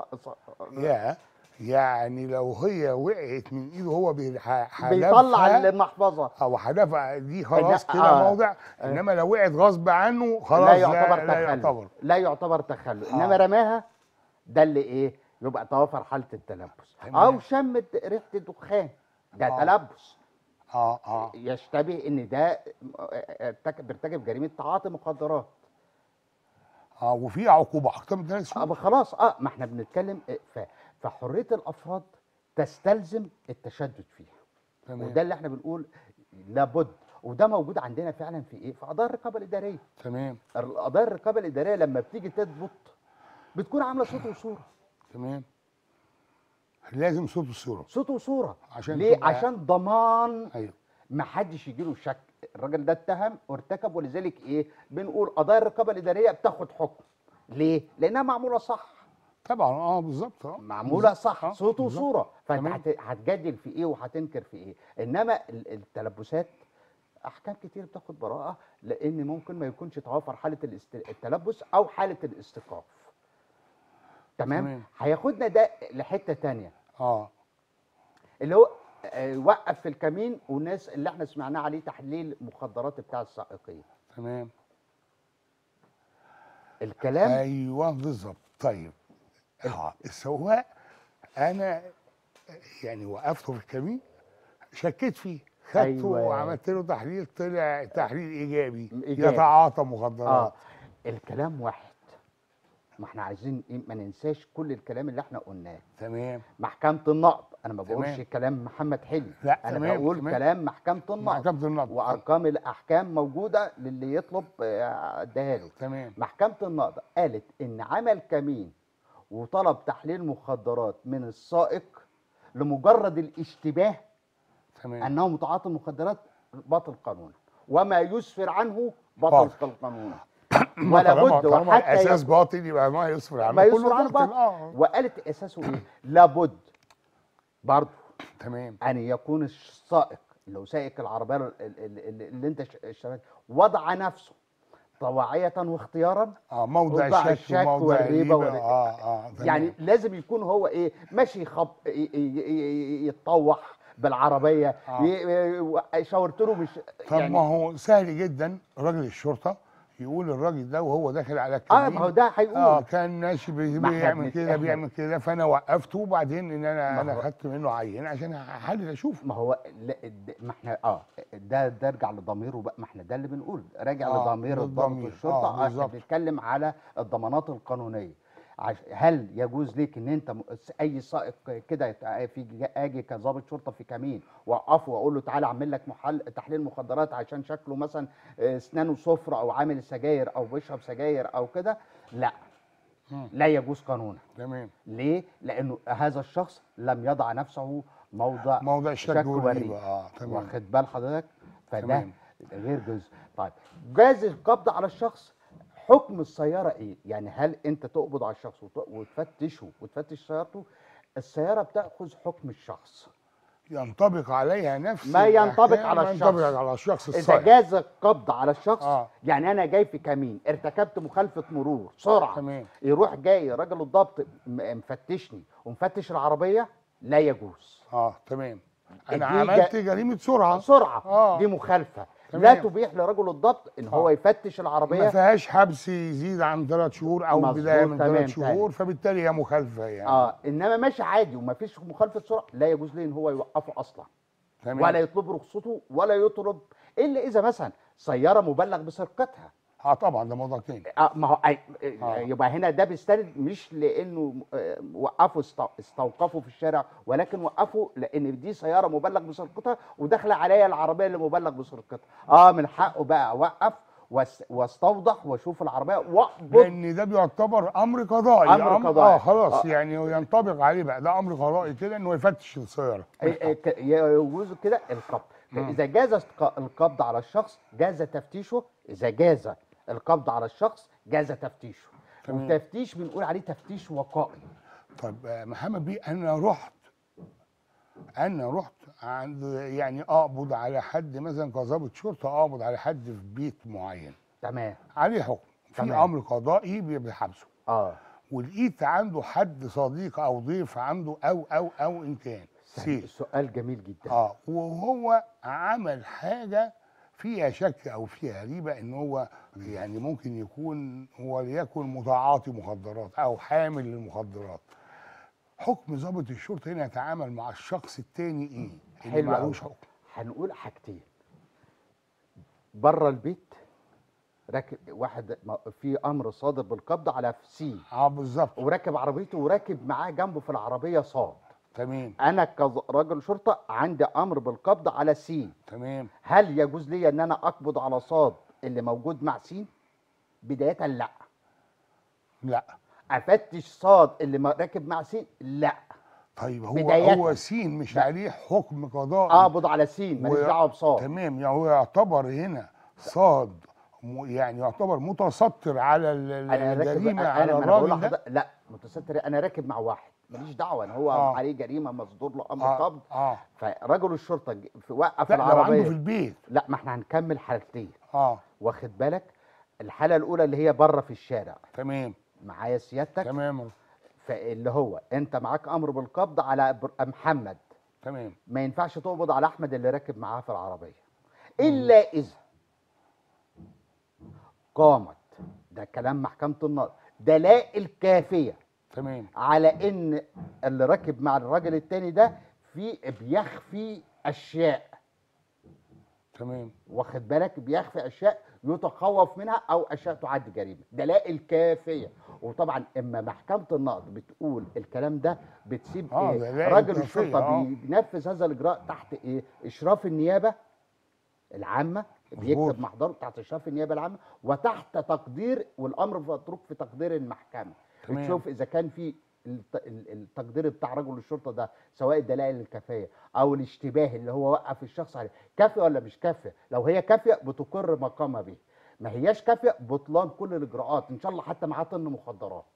Speaker 1: يعني لو هي وقعت من ايده هو
Speaker 2: بيطلع
Speaker 1: حدفها
Speaker 2: المحفظه
Speaker 1: او حدفها دي خلاص كده موضع. انما لو وقعت غصب عنه خلاص
Speaker 2: لا يعتبر
Speaker 1: لا
Speaker 2: تخلي،
Speaker 1: يعتبر.
Speaker 2: لا يعتبر تخلي. انما رماها ده اللي ايه، يبقى توافر حاله التلبس. او شمت ريحه الدخان، ده تلبس. يشتبه ان ده بيرتكب جريمه تعاطي مخدرات.
Speaker 1: وفي عقوبه اكتر من 3 شهور.
Speaker 2: خلاص. ما احنا بنتكلم فحريه الافراد تستلزم التشدد فيها.
Speaker 1: تمام.
Speaker 2: وده اللي احنا بنقول لابد، وده موجود عندنا فعلا في ايه، في قضايا الرقابه الاداريه.
Speaker 1: تمام.
Speaker 2: قضايا الرقابه الاداريه لما بتيجي تضبط بتكون عامله صوت وصوره.
Speaker 1: تمام. لازم صوت وصوره.
Speaker 2: صوت وصوره.
Speaker 1: عشان
Speaker 2: ليه؟ عشان ضمان.
Speaker 1: ايوه.
Speaker 2: ما حدش يجي له شك الراجل ده اتهم وارتكب. ولذلك ايه بنقول قضايا الرقابه الاداريه بتاخد حكم. ليه؟ لانها معموله صح.
Speaker 1: طبعا بالظبط.
Speaker 2: معموله صح، صوت
Speaker 1: بالظبط.
Speaker 2: وصوره. فانت هتجادل في ايه وهتنكر في ايه. انما التلبسات احكام كتير بتاخد براءه، لان ممكن ما يكونش توافر حاله التلبس او حاله الاستيقاف. تمام. هياخدنا ده لحته تانية. اللي هو وقف في الكمين، والناس اللي احنا سمعناه عليه تحليل مخدرات بتاع السائقين.
Speaker 1: تمام.
Speaker 2: الكلام
Speaker 1: ايوه بالظبط. طيب السواق انا يعني وقفته في الكمين، شكيت فيه، خدته وعملت له تحليل، طلع تحليل ايجابي. يتعاطى مخدرات.
Speaker 2: الكلام واحد. ما احنا عايزين ايه، ما ننساش كل الكلام اللي احنا قلناه.
Speaker 1: تمام.
Speaker 2: محكمة النقض، انا ما بقولش كلام محمد حلمي،
Speaker 1: لا
Speaker 2: انا بقول كلام محكمة النقض.
Speaker 1: محكمة النقض.
Speaker 2: وارقام الاحكام موجودة للي يطلب اديها له.
Speaker 1: تمام.
Speaker 2: محكمة النقض قالت ان عمل كمين وطلب تحليل مخدرات من السائق لمجرد الاشتباه
Speaker 1: تمام.
Speaker 2: انه متعاطي مخدرات باطل قانونا، وما يسفر عنه باطل قانونا. ولا بد،
Speaker 1: وحتى اساس باطل يبقى ما يسفر عنه،
Speaker 2: ما يسفر عنه باطل. وقالت اساسه ايه؟ لابد برضه
Speaker 1: تمام
Speaker 2: ان يكون السائق اللي هو سائق العربيه اللي انت اشتريت وضع نفسه طواعية واختيارا
Speaker 1: موضع الشك وموضع
Speaker 2: والريبه يعني
Speaker 1: تمام.
Speaker 2: لازم يكون هو ايه، ماشي يتطوح بالعربيه. شاورت له مش
Speaker 1: طب
Speaker 2: يعني
Speaker 1: ما هو سهل جدا راجل الشرطه يقول الراجل ده وهو داخل على الكمين
Speaker 2: ما هو ده هيقول
Speaker 1: كان ماشي بيعمل كده بيعمل كده، فانا وقفته، وبعدين ان انا خدت منه عينه عشان احلل اشوف.
Speaker 2: ما هو ما احنا ده ارجع لضميره بقى. ما احنا ده اللي بنقول راجع لضمير الضابط والشرطه. احنا بنتكلم على الضمانات القانونيه. هل يجوز ليك ان انت اي سائق كده اجي كظابط شرطه في كمين واوقفه واقول له تعالى اعمل لك تحليل مخدرات عشان شكله مثلا اسنانه صفرة او عامل سجاير او بيشرب سجاير او كده؟ لا، لا يجوز قانونا.
Speaker 1: تمام.
Speaker 2: ليه؟ لانه هذا الشخص لم يضع نفسه موضع
Speaker 1: الشك والريبه.
Speaker 2: والريب.
Speaker 1: تمام.
Speaker 2: واخد بال حضرتك؟ فده
Speaker 1: تمام.
Speaker 2: غير جزء. طيب، جاز القبض على الشخص، حكم السياره ايه؟ يعني هل انت تقبض على الشخص وتفتشه وتفتش سيارته؟ السياره بتاخذ حكم الشخص،
Speaker 1: ينطبق عليها نفس
Speaker 2: ما ينطبق على
Speaker 1: ما
Speaker 2: الشخص.
Speaker 1: ينطبق على الشخص
Speaker 2: اذا
Speaker 1: الصالح.
Speaker 2: جاز القبض على الشخص،
Speaker 1: اه
Speaker 2: يعني انا جاي في كمين ارتكبت مخالفه مرور سرعه،
Speaker 1: تمام.
Speaker 2: يروح جاي راجل الضبط مفتشني ومفتش العربيه، لا يجوز.
Speaker 1: تمام. انا
Speaker 2: دي
Speaker 1: عملت جريمه سرعه.
Speaker 2: سرعه دي مخالفه،
Speaker 1: تمام.
Speaker 2: لا تبيح لرجل الضبط ان هو يفتش
Speaker 1: ما
Speaker 2: العربيه.
Speaker 1: فيهاش حبس يزيد عن 3 شهور او
Speaker 2: مظبوط،
Speaker 1: بدايه من 3
Speaker 2: تمام،
Speaker 1: شهور، فبالتالي هي مخالفه يعني.
Speaker 2: انما ماشي عادي وما فيش مخالفه سرعه، لا يجوز ليه ان هو يوقفه اصلا.
Speaker 1: تمام.
Speaker 2: ولا يطلب رخصته ولا يطلب، الا اذا مثلا سياره مبلغ بسرقتها.
Speaker 1: طبعا ده موضوع تاني.
Speaker 2: ما هو يبقى هنا ده بيستند مش لانه وقفوا استوقفوا في الشارع، ولكن وقفوا لان دي سياره مبلغ بسرقتها وداخله عليا العربيه اللي مبلغ بسرقتها. من حقه بقى اوقف واستوضح واشوف العربيه واقبض،
Speaker 1: لان ده بيعتبر امر قضائي.
Speaker 2: امر قضائي.
Speaker 1: خلاص يعني ينطبق عليه بقى، ده امر قضائي كده انه يفتش السياره.
Speaker 2: يجوز كده القبض. فاذا جاز القبض على الشخص جاز تفتيشه. اذا جاز القبض على الشخص جاز تفتيشه. والتفتيش بنقول عليه تفتيش وقائي.
Speaker 1: طب محمد بيه، انا رحت عند يعني اقبض على حد مثلا كظابط شرطه، اقبض على حد في بيت معين،
Speaker 2: تمام،
Speaker 1: عليه حكم في امر قضائي بحبسه. ولقيت عنده حد صديق او ضيف عنده او ان كان
Speaker 2: السؤال جميل جدا.
Speaker 1: وهو عمل حاجه فيها شك او فيها ريبه ان هو يعني ممكن يكون هو ليكن متعاطي مخدرات او حامل للمخدرات، حكم ضابط الشرطه هنا يتعامل مع الشخص التاني ايه؟ اللي
Speaker 2: حلو
Speaker 1: معلوش
Speaker 2: قوي.
Speaker 1: حكم.
Speaker 2: هنقول حاجتين. بره البيت راكب واحد في امر صادر بالقبض على سي،
Speaker 1: بالظبط،
Speaker 2: وراكب عربيته وراكب معاه جنبه في العربيه صاد.
Speaker 1: تمام.
Speaker 2: انا كراجل شرطه عندي امر بالقبض على سين.
Speaker 1: تمام.
Speaker 2: هل يجوز لي ان انا اقبض على صاد اللي موجود مع سين؟ بدايه لا. افتش صاد اللي راكب مع سين؟ لا.
Speaker 1: طيب هو سين مش عليه حكم قضائي؟
Speaker 2: اقبض على سين، ماليش دعوه بصاد.
Speaker 1: تمام. يعني هو يعتبر هنا صاد يعني يعتبر متستر على الجريمه على الراجل ده؟
Speaker 2: لا، متستر. انا راكب مع واحد ماليش دعوه ان هو عليه جريمه مصدور له امر قبض. فرجل الشرطه وقف العربيه.
Speaker 1: لو عنده في البيت؟
Speaker 2: لا، ما احنا هنكمل حالتين. واخد بالك؟ الحاله الاولى اللي هي بره في الشارع.
Speaker 1: تمام.
Speaker 2: معايا سيادتك؟
Speaker 1: تمام.
Speaker 2: فاللي هو انت معاك امر بالقبض على محمد.
Speaker 1: تمام.
Speaker 2: ما ينفعش تقبض على احمد اللي راكب معاه في العربيه الا اذا قامت، ده كلام محكمه النظر، دلائل كافيه.
Speaker 1: تمام.
Speaker 2: على ان اللي راكب مع الراجل التاني ده بيخفي اشياء.
Speaker 1: تمام.
Speaker 2: واخد بالك؟ بيخفي اشياء يتخوف منها او اشياء تعد جريمه، دلائل كافيه. وطبعا اما محكمه النقض بتقول الكلام ده بتسيب راجل الشرطه بينفذ هذا الاجراء تحت اشراف النيابه العامه. بيكتب محضره تحت اشراف النيابه العامه وتحت تقدير، والامر متروك في تقدير المحكمه. تشوف اذا كان في التقدير بتاع رجل الشرطه ده، سواء الدلائل الكافيه او الاشتباه اللي هو وقف الشخص عليه، كافيه ولا مش كافيه. لو هي كافيه بتقر ما قام به، ما هياش كافيه بطلان كل الاجراءات، ان شاء الله حتى معاه طن مخدرات.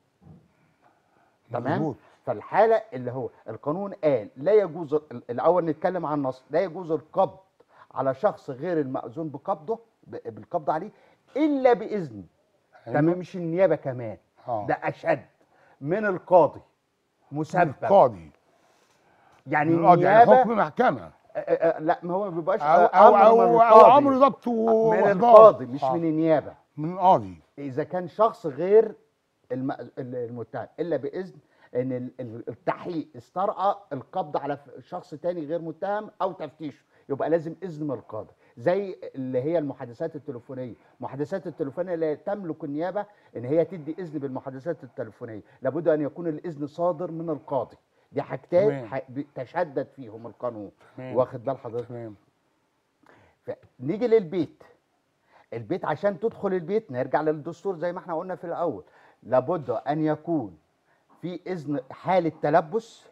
Speaker 2: تمام. فالحاله اللي هو القانون قال لا يجوز، الاول نتكلم عن النص، لا يجوز القبض على شخص غير المأذون بالقبض عليه الا باذن. تمام. مش النيابه كمان، ده اشد من القاضي مسبب.
Speaker 1: القاضي
Speaker 2: يعني النيابه
Speaker 1: حكم محكمه.
Speaker 2: لا، ما هو ما بيبقاش
Speaker 1: أو امر ضبط
Speaker 2: من القاضي، مش من النيابه،
Speaker 1: من القاضي.
Speaker 2: اذا كان شخص غير المتهم الا باذن ان التحقيق استرعى القبض على شخص تاني غير متهم او تفتيشه، يبقى لازم اذن من القاضي. زي اللي هي المحادثات التليفونيه. المحادثات التليفونيه لا تملك النيابه ان هي تدي اذن بالمحادثات التليفونيه، لابد ان يكون الاذن صادر من القاضي. دي حاجتين
Speaker 1: تمام.
Speaker 2: تشدد فيهم القانون.
Speaker 1: تمام.
Speaker 2: واخد بال حضرتك؟
Speaker 1: تمام.
Speaker 2: نيجي للبيت. البيت عشان تدخل البيت نرجع للدستور زي ما احنا قلنا في الاول، لابد ان يكون في اذن حاله تلبس.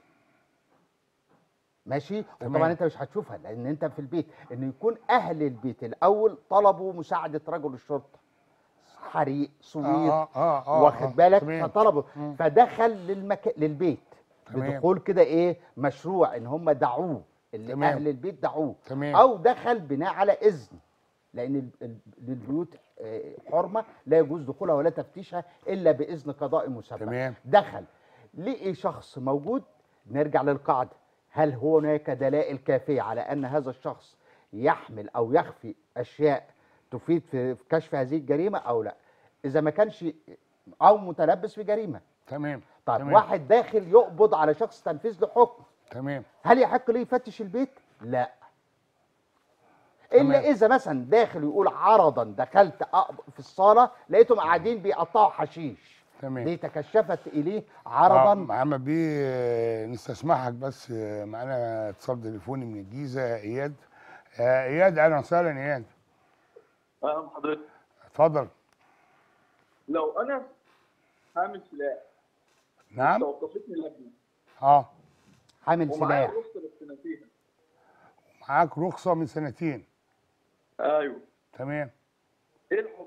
Speaker 2: ماشي.
Speaker 1: تمام.
Speaker 2: وطبعا انت مش هتشوفها لان انت في البيت، ان يكون اهل البيت الاول طلبوا مساعده رجل الشرطه، حريق، صويت، واخد بالك؟
Speaker 1: تمام.
Speaker 2: فطلبوا، فدخل للبيت
Speaker 1: تمام.
Speaker 2: بدخول كده ايه مشروع، ان هم دعوه، اللي
Speaker 1: تمام.
Speaker 2: اهل البيت دعوه،
Speaker 1: تمام.
Speaker 2: او دخل بناء على اذن، لان للبيوت حرمه لا يجوز دخولها ولا تفتيشها الا باذن قضائي مسبق.
Speaker 1: تمام.
Speaker 2: دخل لقي شخص موجود، نرجع للقاعده، هل هناك دلائل كافيه على ان هذا الشخص يحمل او يخفي اشياء تفيد في كشف هذه الجريمه او لا؟ اذا ما كانش، او متلبس بجريمه.
Speaker 1: تمام.
Speaker 2: طيب
Speaker 1: تمام.
Speaker 2: واحد داخل يقبض على شخص تنفيذ لحكم،
Speaker 1: تمام.
Speaker 2: هل يحق ليه يفتش البيت؟ لا.
Speaker 1: تمام.
Speaker 2: الا اذا مثلا داخل يقول عرضا دخلت في الصاله لقيتهم قاعدين بيقطعوا حشيش،
Speaker 1: تمام.
Speaker 2: دي تكشفت اليه عرضا.
Speaker 1: محمد بيه، نستسمحك بس، معانا اتصال تليفوني من الجيزه. اياد. اياد، اهلا وسهلا. اياد،
Speaker 3: اهلا بحضرتك.
Speaker 1: اتفضل.
Speaker 3: لو انا هعمل سلاح،
Speaker 1: نعم.
Speaker 3: توقفتني اللجنه
Speaker 2: حامل
Speaker 3: ومعايا
Speaker 2: سلاح،
Speaker 3: الرخصه بس نسيها.
Speaker 1: معاك رخصه من سنتين.
Speaker 3: ايوه.
Speaker 1: تمام.
Speaker 3: ايه الحكم؟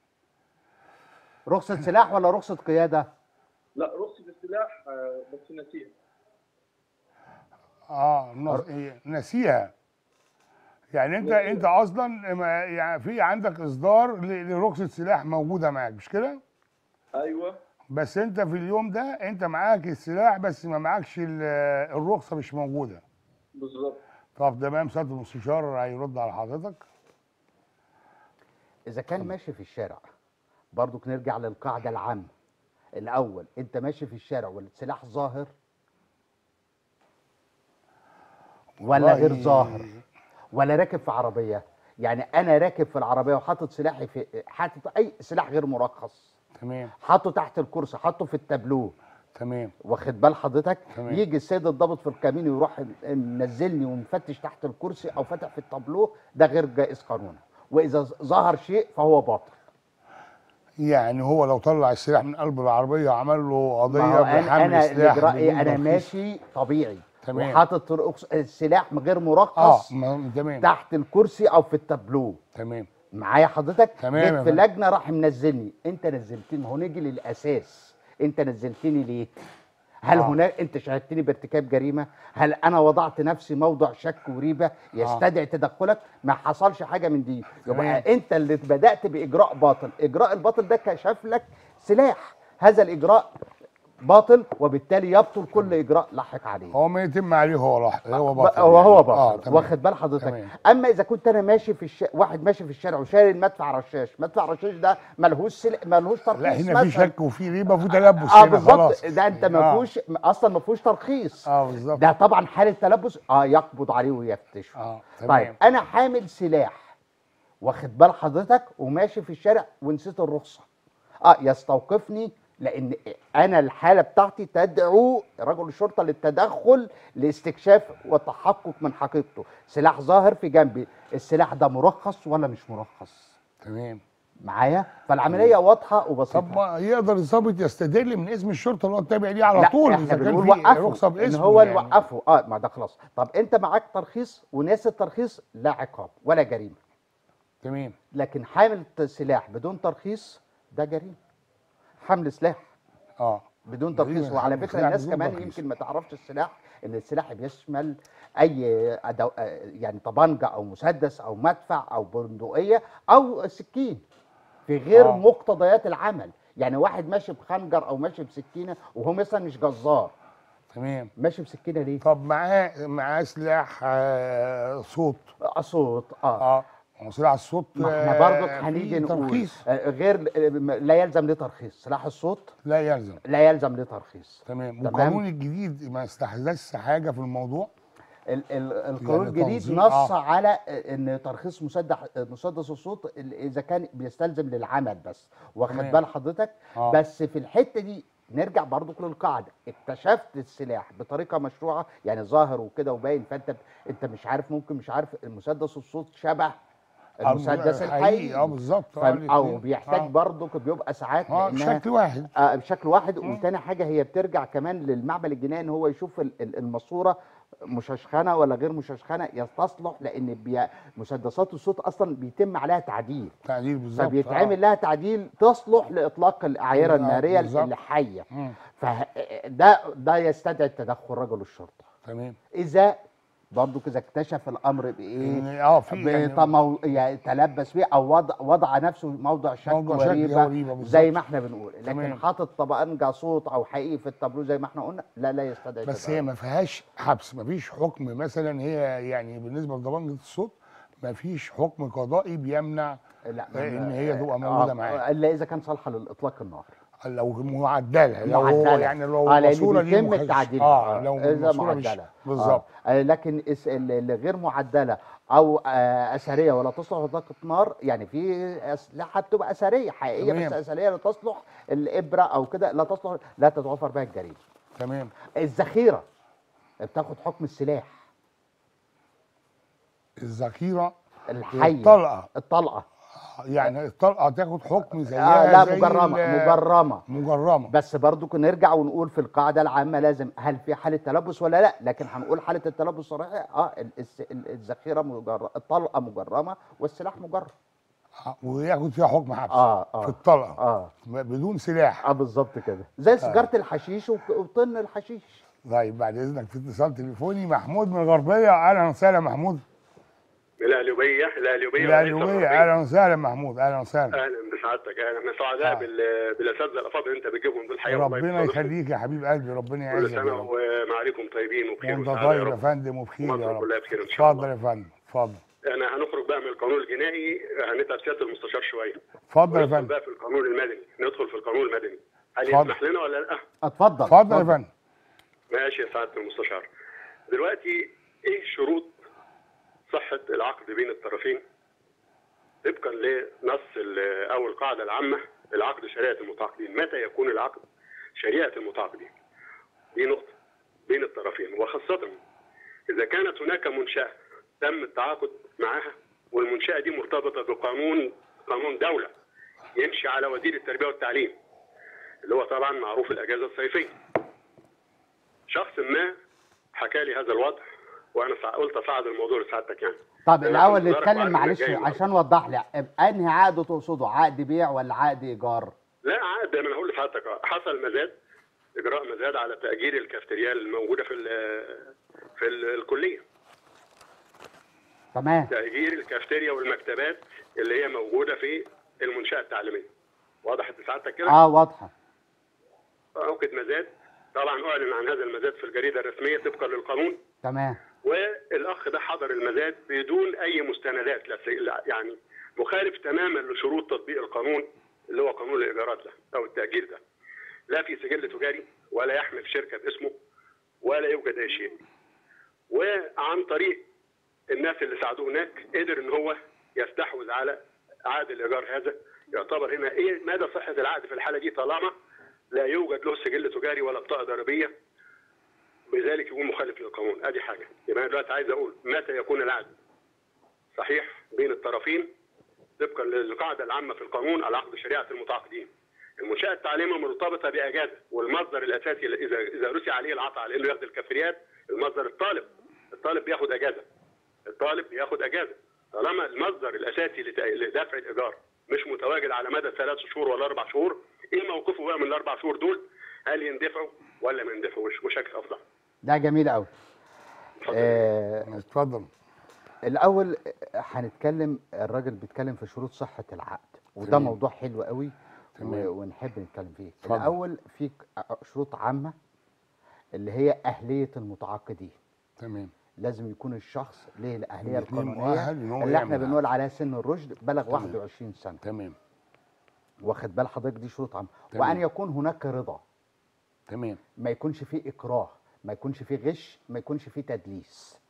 Speaker 2: رخصه سلاح ولا رخصه قياده؟
Speaker 3: لا، رخصه السلاح بس نسيها.
Speaker 1: نسيها. يعني انت اصلا يعني في عندك اصدار لرخصه سلاح موجوده معاك، مش كده؟
Speaker 3: ايوه.
Speaker 1: بس انت في اليوم ده انت معاك السلاح بس ما معكش الرخصه، مش موجوده.
Speaker 3: بالظبط.
Speaker 1: طب تمام، سياده المستشار هيرد على حضرتك.
Speaker 2: اذا كان ماشي في الشارع، برضو نرجع للقاعده العامه الاول، انت ماشي في الشارع والسلاح ظاهر ولا غير ظاهر، ولا راكب في عربيه. يعني انا راكب في العربيه وحاطط سلاحي حاطط اي سلاح غير مرخص،
Speaker 1: تمام،
Speaker 2: حاطه تحت الكرسي، حاطه في التابلوه،
Speaker 1: تمام،
Speaker 2: واخد بال حضرتك؟
Speaker 1: تمام.
Speaker 2: يجي السيد الضابط في الكمين يروح منزلني ومفتش تحت الكرسي او فاتح في التابلوه، ده غير جائز قانونا، واذا ظهر شيء فهو باطل.
Speaker 1: يعني هو لو طلع السلاح من قلب العربيه وعمل له قضيه
Speaker 2: بحمل
Speaker 1: سلاح
Speaker 2: الاجراء، انا
Speaker 1: ترخيص.
Speaker 2: ماشي طبيعي،
Speaker 1: تمام،
Speaker 2: وحاطط السلاح غير مرخص
Speaker 1: تمام،
Speaker 2: تحت الكرسي او في التابلوه.
Speaker 1: تمام،
Speaker 2: معايا حضرتك؟
Speaker 1: تمام.
Speaker 2: جيت في لجنه راح منزلني، انت نزلتني، هو نيجي للاساس، انت نزلتني ليه؟ هل هناك انت شهدتني بارتكاب جريمه؟ هل انا وضعت نفسي موضع شك وريبه يستدعي تدخلك؟ ما حصلش حاجه من دي، يبقى انت اللي بدات باجراء باطل. اجراء الباطل ده كشف لك سلاح، هذا الاجراء باطل، وبالتالي يبطل كل اجراء لاحق عليه.
Speaker 1: هو ما يتم عليه هو باطل،
Speaker 2: هو باطل. واخد بال حضرتك؟
Speaker 1: تمام.
Speaker 2: اما اذا كنت انا ماشي في واحد ماشي في الشارع وشايل مدفع رشاش، مدفع رشاش ده ملهوش ترخيص.
Speaker 1: لا، هنا في شك وفي ريبه وفي تلبس. هنا
Speaker 2: بالظبط، ده انت ما فيهوش اصلا، ما فيهوش ترخيص.
Speaker 1: بالظبط.
Speaker 2: ده طبعا حاله تلبس، يقبض عليه ويفتشه. طيب انا حامل سلاح، واخد بال حضرتك، وماشي في الشارع ونسيت الرخصه، يستوقفني، لان انا الحاله بتاعتي تدعو رجل الشرطه للتدخل لاستكشاف والتحقق من حقيقته. سلاح ظاهر في جنبي، السلاح ده مرخص ولا مش مرخص؟
Speaker 1: تمام
Speaker 2: معايا؟ فالعمليه واضحه وبسيطه.
Speaker 1: طب ما يقدر الضابط يستدل من اسم الشرطه اللي هو التابع ليه على طول
Speaker 2: احنا
Speaker 1: اذا كان
Speaker 2: بنقول
Speaker 1: في
Speaker 2: وقفه،
Speaker 1: رخصه باسمه،
Speaker 2: ان هو اللي
Speaker 1: يعني.
Speaker 2: وقفه. ما ده خلاص. طب انت معاك ترخيص وناس الترخيص، لا عقاب ولا جريمه.
Speaker 1: تمام.
Speaker 2: لكن حامل سلاح بدون ترخيص ده جريمه. حمل سلاح بدون ترخيص. وعلى فكره الناس كمان يمكن ما تعرفش السلاح، ان السلاح بيشمل اي يعني طبنجه او مسدس او مدفع او بندقيه او سكين، في غير مقتضيات العمل. يعني واحد ماشي بخنجر او ماشي بسكينه وهو مثلا مش جزار،
Speaker 1: تمام،
Speaker 2: ماشي بسكينه ليه؟
Speaker 1: طب معاه سلاح صوت.
Speaker 2: صوت.
Speaker 1: سلاح الصوت.
Speaker 2: ما احنا برضك هنيجي نقول غير، لا يلزم ليه ترخيص. سلاح الصوت
Speaker 1: لا يلزم
Speaker 2: ليه ترخيص.
Speaker 1: تمام. والقانون الجديد ما استحدثش حاجه في الموضوع.
Speaker 2: القانون
Speaker 1: يعني
Speaker 2: الجديد
Speaker 1: تنظيم،
Speaker 2: نص على ان ترخيص مسدس الصوت اذا كان بيستلزم للعمل بس، واخد
Speaker 1: تمام.
Speaker 2: بال حضرتك؟
Speaker 1: آه.
Speaker 2: بس في الحته دي نرجع برضو للقاعده، اكتشفت السلاح بطريقه مشروعه يعني ظاهر وكده وباين، انت مش عارف، ممكن مش عارف المسدس الصوت شبه المسدس
Speaker 1: حقيقي،
Speaker 2: الحقيقي،
Speaker 1: بالظبط،
Speaker 2: او
Speaker 1: الاثنين.
Speaker 2: بيحتاج برضو بيبقى ساعات لانها
Speaker 1: بشكل واحد.
Speaker 2: بشكل واحد. وتاني حاجه هي بترجع كمان للمعمل الجنائي ان هو يشوف الماسوره مششخنه ولا غير مششخنه تصلح، لان مسدسات الصوت اصلا بيتم عليها تعديل،
Speaker 1: تعديل بالظبط.
Speaker 2: فبيتعمل لها تعديل تصلح لاطلاق الاعيره الناريه
Speaker 1: بالظبط.
Speaker 2: الحيه.
Speaker 1: مم.
Speaker 2: فده يستدعي تدخل رجل الشرطه
Speaker 1: تمام.
Speaker 2: اذا برضو كذا اكتشف الامر بايه،
Speaker 1: في يعني
Speaker 2: يعني تلبس بيه او وضع نفسه موضع شك
Speaker 1: موضوع شك
Speaker 2: وريبه
Speaker 1: بالظبط.
Speaker 2: زي ما احنا بنقول، لكن
Speaker 1: تمام.
Speaker 2: حاطط طبقان جاسوط او حقيقي في التابلو زي ما احنا قلنا لا يستدعي
Speaker 1: بس
Speaker 2: تدخل.
Speaker 1: هي ما فيهاش حبس، ما فيش حكم مثلا، هي يعني بالنسبه لضمانه الصوت ما فيش حكم قضائي بيمنع
Speaker 2: لا
Speaker 1: ان هي تبقى موجوده معاه،
Speaker 2: الا اذا كان صالحه للاطلاق النار،
Speaker 1: لو معدله، لو هو
Speaker 2: معدله
Speaker 1: يعني لو
Speaker 2: لان
Speaker 1: الماسوره دي
Speaker 2: بيتم التعديل
Speaker 1: لو
Speaker 2: اذا
Speaker 1: الماسوره مش
Speaker 2: معدله
Speaker 1: بالظبط.
Speaker 2: لكن اللي غير معدله او اثريه ولا تصلح لاطلاق النار، يعني في اسلحه بتبقى اثريه حقيقيه
Speaker 1: تمام.
Speaker 2: بس اثريه لا تصلح الابره او كده، لا تصلح، لا تتوفر بها الجريمه.
Speaker 1: تمام.
Speaker 2: الذخيره بتاخد حكم السلاح،
Speaker 1: الذخيره،
Speaker 2: الحيه، الطلقه
Speaker 1: يعني الطلقه تاخد حكم زيها
Speaker 2: لا
Speaker 1: زي
Speaker 2: مجرمه بس برضو نرجع ونقول في القاعده العامه لازم، هل في حاله تلبس ولا لا؟ لكن هنقول حاله التلبس صريحه الذخيره الطلقه مجرمه والسلاح مجرم،
Speaker 1: وياخد فيها حكم حبس في الطلقه بدون سلاح.
Speaker 2: بالظبط كده، زي سيجاره الحشيش وطن الحشيش.
Speaker 1: طيب بعد اذنك في اتصال تليفوني، محمود من الغربيه. اهلا وسهلا محمود.
Speaker 4: القليوبيه
Speaker 1: اهلا وسهلا محمود، اهلا وسهلا.
Speaker 4: اهلا بسعادتك، احنا سعداء بالاساتذه الافاضل اللي انت بتجيبهم دول الحقيقه.
Speaker 1: ربنا يخليك يا حبيب قلبي، ربنا يعزك.
Speaker 4: كل سنه ومعاليكم طيبين وبخير
Speaker 1: وانت طيب يا فندم وبخير يا رب.
Speaker 4: كلها بخير ان شاء الله.
Speaker 1: اتفضل يا فندم، اتفضل.
Speaker 4: انا هنخرج بقى من القانون الجنائي، هنتعب سياده المستشار شويه.
Speaker 1: اتفضل يا فندم.
Speaker 4: بقى في القانون المدني، ندخل في القانون المدني. هل يسمح لنا ولا لا؟
Speaker 2: اتفضل
Speaker 1: اتفضل يا فندم.
Speaker 4: ماشي يا سعاده المستشار. دلوقتي ايه شروط صحه العقد بين الطرفين طبقا لنص او القاعده العامه للعقد شريعه المتعاقدين؟ متى يكون العقد شريعه المتعاقدين؟ دي نقطه بين الطرفين، وخاصه اذا كانت هناك منشاه تم التعاقد معها والمنشاه دي مرتبطه قانون دوله يمشي على وزير التربيه والتعليم، اللي هو طبعا معروف الاجازه الصيفيه. شخص ما حكى لي هذا الوضع وانا قلت اصعد الموضوع لسعادتك يعني.
Speaker 2: طب الاول نتكلم معلش عشان نوضح لي، انهي عقد تقصده؟ عقد بيع ولا عقد ايجار؟
Speaker 4: لا عقد، انا هقول لسعادتك حصل مزاد، اجراء مزاد على تاجير الكافتريا الموجوده في الكليه.
Speaker 2: تمام.
Speaker 4: تاجير الكافتريا والمكتبات اللي هي موجوده في المنشاه التعليميه. وضحت لسعادتك كده؟
Speaker 2: واضحه.
Speaker 4: عقد مزاد، طبعا اعلن عن هذا المزاد في الجريده الرسميه طبقا للقانون.
Speaker 2: تمام.
Speaker 4: والاخ ده حضر المزاد بدون اي مستندات، يعني مخالف تماما لشروط تطبيق القانون اللي هو قانون الايجارات ده او التاجير ده. لا في سجل تجاري ولا يحمل شركه باسمه ولا يوجد اي شيء. وعن طريق الناس اللي ساعدوه هناك قدر ان هو يستحوذ على عقد الايجار هذا. يعتبر هنا ايه مدى صحه العقد في الحاله دي طالما لا يوجد له سجل تجاري ولا بطاقه ضريبيه، بذلك يكون مخالف للقانون. ادي حاجه. يبقى انا دلوقتي عايز اقول متى يكون العقد صحيح بين الطرفين طبقا للقاعده العامه في القانون العقد شريعه المتعاقدين. المنشاه التعليميه مرتبطه باجازه، والمصدر الاساسي اذا رسي عليه العطاء على انه ياخذ الكافريات المصدر الطالب بياخذ اجازه. الطالب بياخذ اجازه طالما المصدر الاساسي لدفع الايجار مش متواجد على مدى 3 شهور ولا 4 شهور. ايه موقفه بقى من الاربع شهور دول؟ هل يندفعوا ولا ما يندفعوش؟ وشكل افضل.
Speaker 2: ده جميل قوي.
Speaker 1: اتفضل.
Speaker 2: الاول هنتكلم، الراجل بيتكلم في شروط صحه العقد، وده موضوع حلو قوي ونحب نتكلم فيه. فضل. الاول في شروط عامه اللي هي اهليه المتعاقدين.
Speaker 1: تمام.
Speaker 2: لازم يكون الشخص ليه الاهليه القانونيه اللي احنا بنقول عليها سن الرشد، بلغ 21 سنه.
Speaker 1: تمام.
Speaker 2: واخد بال حضرتك؟ دي شروط عامه. وان يكون هناك رضا.
Speaker 1: تمام.
Speaker 2: ما يكونش فيه اكراه، ما يكونش فيه غش، ما يكونش فيه تدليس.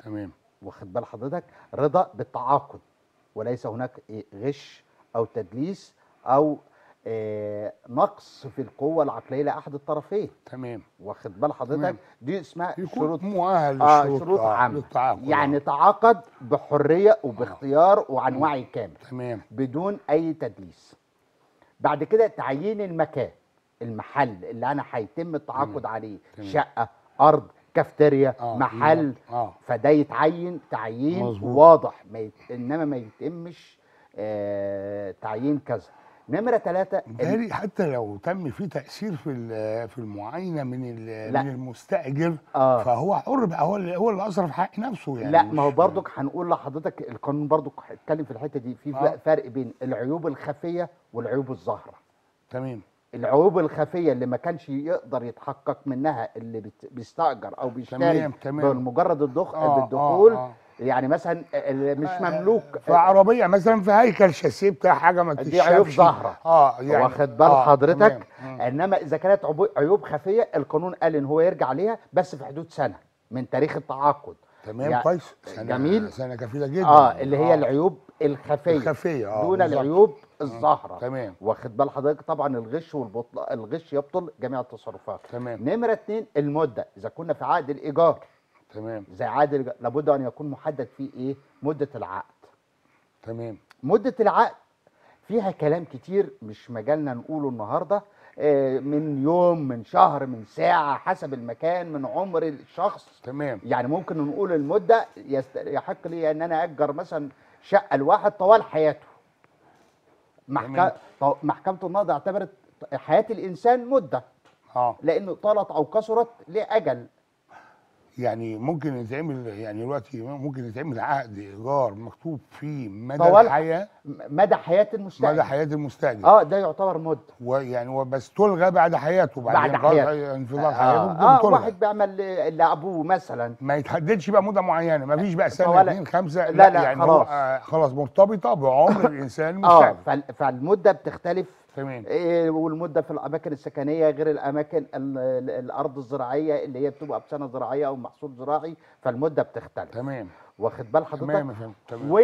Speaker 1: تمام.
Speaker 2: واخد بال حضرتك؟ رضا بالتعاقد، وليس هناك غش او تدليس او نقص في القوه العقليه لاحد الطرفين.
Speaker 1: تمام.
Speaker 2: واخد بال حضرتك؟
Speaker 1: تمام.
Speaker 2: دي اسمها
Speaker 1: يكون
Speaker 2: شروط
Speaker 1: مؤهل للشروط،
Speaker 2: شروط عامه،
Speaker 1: للتعاقد.
Speaker 2: يعني تعاقد بحريه وباختيار وعن
Speaker 1: مم.
Speaker 2: وعي كامل
Speaker 1: تمام.
Speaker 2: بدون اي تدليس. بعد كده تعيين المكان، المحل اللي انا هيتم التعاقد عليه،
Speaker 1: تمام.
Speaker 2: شقه، ارض، كافتيريا، محل،
Speaker 1: بالظبط.
Speaker 2: فده يتعين تعيين
Speaker 1: مظبوط.
Speaker 2: واضح، انما ما يتمش تعيين كذا. نمره 3
Speaker 1: بالتالي حتى لو تم فيه تأثير في المعاينة
Speaker 2: لا.
Speaker 1: من المستأجر،
Speaker 2: آه.
Speaker 1: فهو حر بقى، هو اللي أثر في حق نفسه يعني.
Speaker 2: لا، ما هو
Speaker 1: مش-
Speaker 2: برضك هنقول لحضرتك القانون برضك هيتكلم في الحته دي، في فرق بين العيوب الخفيه والعيوب الظاهره.
Speaker 1: تمام.
Speaker 2: العيوب الخفيه اللي ما كانش يقدر يتحقق منها اللي بيستاجر او بيشتري
Speaker 1: تمام.
Speaker 2: بمجرد بالدخول. يعني مثلا اللي مش مملوك
Speaker 1: في عربية مثلا، في هيكل شاسيه بتاع حاجة ما
Speaker 2: دي عيوب
Speaker 1: تتشافش.
Speaker 2: ظاهرة.
Speaker 1: يعني
Speaker 2: واخد بال حضرتك؟
Speaker 1: تمام.
Speaker 2: انما اذا كانت عيوب خفيه، القانون قال ان هو يرجع عليها بس في حدود سنه من تاريخ التعاقد.
Speaker 1: تمام.
Speaker 2: يعني
Speaker 1: كويس.
Speaker 2: جميل.
Speaker 1: سنة كفيلة جدا.
Speaker 2: اللي هي العيوب الخفيه، دون
Speaker 1: بالظبط.
Speaker 2: العيوب الظاهره.
Speaker 1: تمام.
Speaker 2: واخد بال حضرتك؟ طبعا الغش الغش يبطل جميع التصرفات.
Speaker 1: تمام.
Speaker 2: نمره 2 المده، اذا كنا في عقد الايجار،
Speaker 1: تمام.
Speaker 2: زي عقد الإيجار لابد ان يكون محدد فيه ايه؟ مده العقد.
Speaker 1: تمام.
Speaker 2: مده العقد فيها كلام كتير مش مجالنا نقوله النهارده، من يوم، من شهر، من ساعه، حسب المكان، من عمر الشخص.
Speaker 1: تمام.
Speaker 2: يعني ممكن نقول المده يحق لي ان انا اجر مثلا شقه لواحد طوال حياته. محكمه النقض اعتبرت حياه الانسان مده، لانه طالت او كثرت لاجل.
Speaker 1: يعني ممكن يتعمل، يعني دلوقتي ممكن يتعمل عقد ايجار مكتوب فيه مدى
Speaker 2: طوال
Speaker 1: الحياه،
Speaker 2: مدى حياه المستاجر.
Speaker 1: مدى حياه المستاجر.
Speaker 2: ده يعتبر مده.
Speaker 1: ويعني بس تلغى بعد حياته،
Speaker 2: بعد حياته
Speaker 1: انفضاض حياته تلغى.
Speaker 2: واحد بيعمل لابوه مثلا،
Speaker 1: ما يتحددش بقى مده معينه، ما فيش بقى سنه
Speaker 2: ولا
Speaker 1: 2 5،
Speaker 2: لا
Speaker 1: يعني
Speaker 2: خلاص.
Speaker 1: هو خلاص مرتبطه بعمر الانسان المستاجر.
Speaker 2: فالمده بتختلف.
Speaker 1: تمام.
Speaker 2: والمده في الاماكن السكنيه غير الاماكن الارض الزراعيه اللي هي بتبقى بسنه زراعيه او محصول زراعي، فالمده بتختلف.
Speaker 1: تمام.
Speaker 2: واخد بال حضرتك؟
Speaker 1: تمام.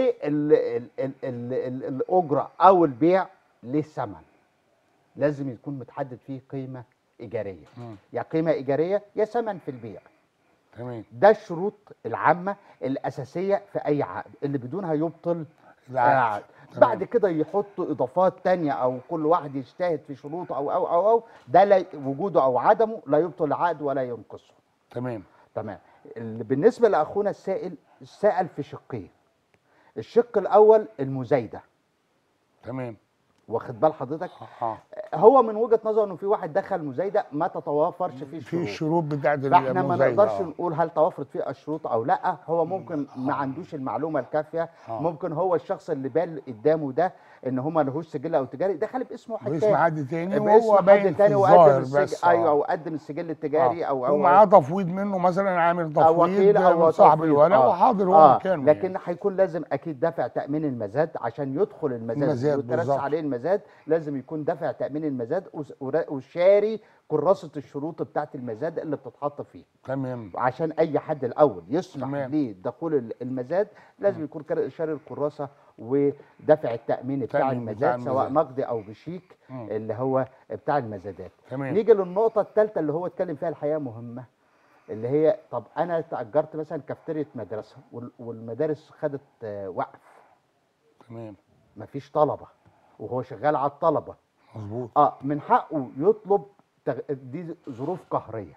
Speaker 2: والاجره او البيع ليه ثمن، لازم يكون متحدد فيه قيمه ايجاريه. يا قيمه ايجاريه يا ثمن في البيع.
Speaker 1: تمام.
Speaker 2: ده الشروط العامه الاساسيه في اي عقد اللي بدونها يبطل العقد. بعد كده يحطوا اضافات تانية او كل واحد يجتهد في شروطه او ده لا وجوده او عدمه لا يبطل العقد ولا ينقصه.
Speaker 1: تمام.
Speaker 2: بالنسبه لاخونا السائل، سأل في شقين. الشق الاول المزايده.
Speaker 1: تمام.
Speaker 2: واخد بال حضرتك؟ هو من وجهه نظره انه في واحد دخل مزايده ما تتوافرش فيه الشروط.
Speaker 1: في الشروط بتاعت المزايده،
Speaker 2: فاحنا ما نقدرش نقول هل توفرت فيه الشروط او لا. هو ممكن ما عندوش المعلومه الكافيه. ممكن هو الشخص اللي بان قدامه ده ان هو ما لهوش سجل او تجاري، دخل باسمه واحد تاني،
Speaker 1: باسم حد تاني، وهو باين في الظاهر
Speaker 2: وقدم
Speaker 1: بس.
Speaker 2: ايوه، وقدم السجل التجاري او
Speaker 1: ومعاه تفويض منه مثلا، عامل تفويض
Speaker 2: أو
Speaker 1: صاحب الورق وحاضر هو مكانه.
Speaker 2: لكن هيكون لازم اكيد دافع تامين المزاد عشان يدخل المزاد ويترس عليه المزاد. لازم يكون دافع تامين المزاد وشاري كراسه الشروط بتاعت المزاد اللي بتتحط فيه.
Speaker 1: تمام.
Speaker 2: عشان اي حد الاول يسمح ليه دخول المزاد لازم يكون شاري الكراسه ودافع التامين بتاع المزاد، سواء نقدي او بشيك، اللي هو بتاع المزادات.
Speaker 1: تمام.
Speaker 2: نيجي للنقطه الثالثه اللي هو اتكلم فيها الحقيقه مهمه، اللي هي طب انا تاجرت مثلا كافتيريا مدرسه والمدارس خدت وقف.
Speaker 1: تمام.
Speaker 2: مفيش طلبه وهو شغال على الطلبه.
Speaker 1: مظبوط.
Speaker 2: من حقه يطلب دي ظروف قهريه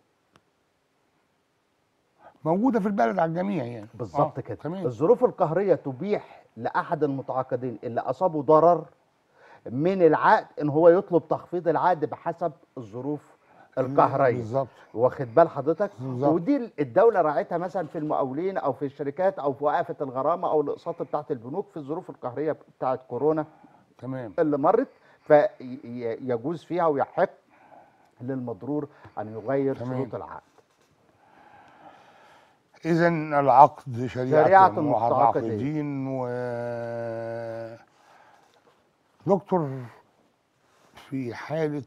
Speaker 1: موجوده في البلد على الجميع يعني.
Speaker 2: بالظبط كده.
Speaker 1: تمام.
Speaker 2: الظروف القهريه تبيح لاحد المتعاقدين اللي اصابه ضرر من العقد ان هو يطلب تخفيض العقد بحسب الظروف القهريه.
Speaker 1: بالظبط.
Speaker 2: واخد بال حضرتك؟
Speaker 1: بالظبط.
Speaker 2: ودي الدوله راعتها مثلا في المقاولين او في الشركات او في وقفه الغرامه او الاقساط بتاعت البنوك في الظروف القهريه بتاعت كورونا.
Speaker 1: تمام.
Speaker 2: اللي مرت، فيجوز فيها ويحق للمضرور ان يغير شروط العقد.
Speaker 1: إذا العقد شريعة المتعاقدين. دكتور، في حالة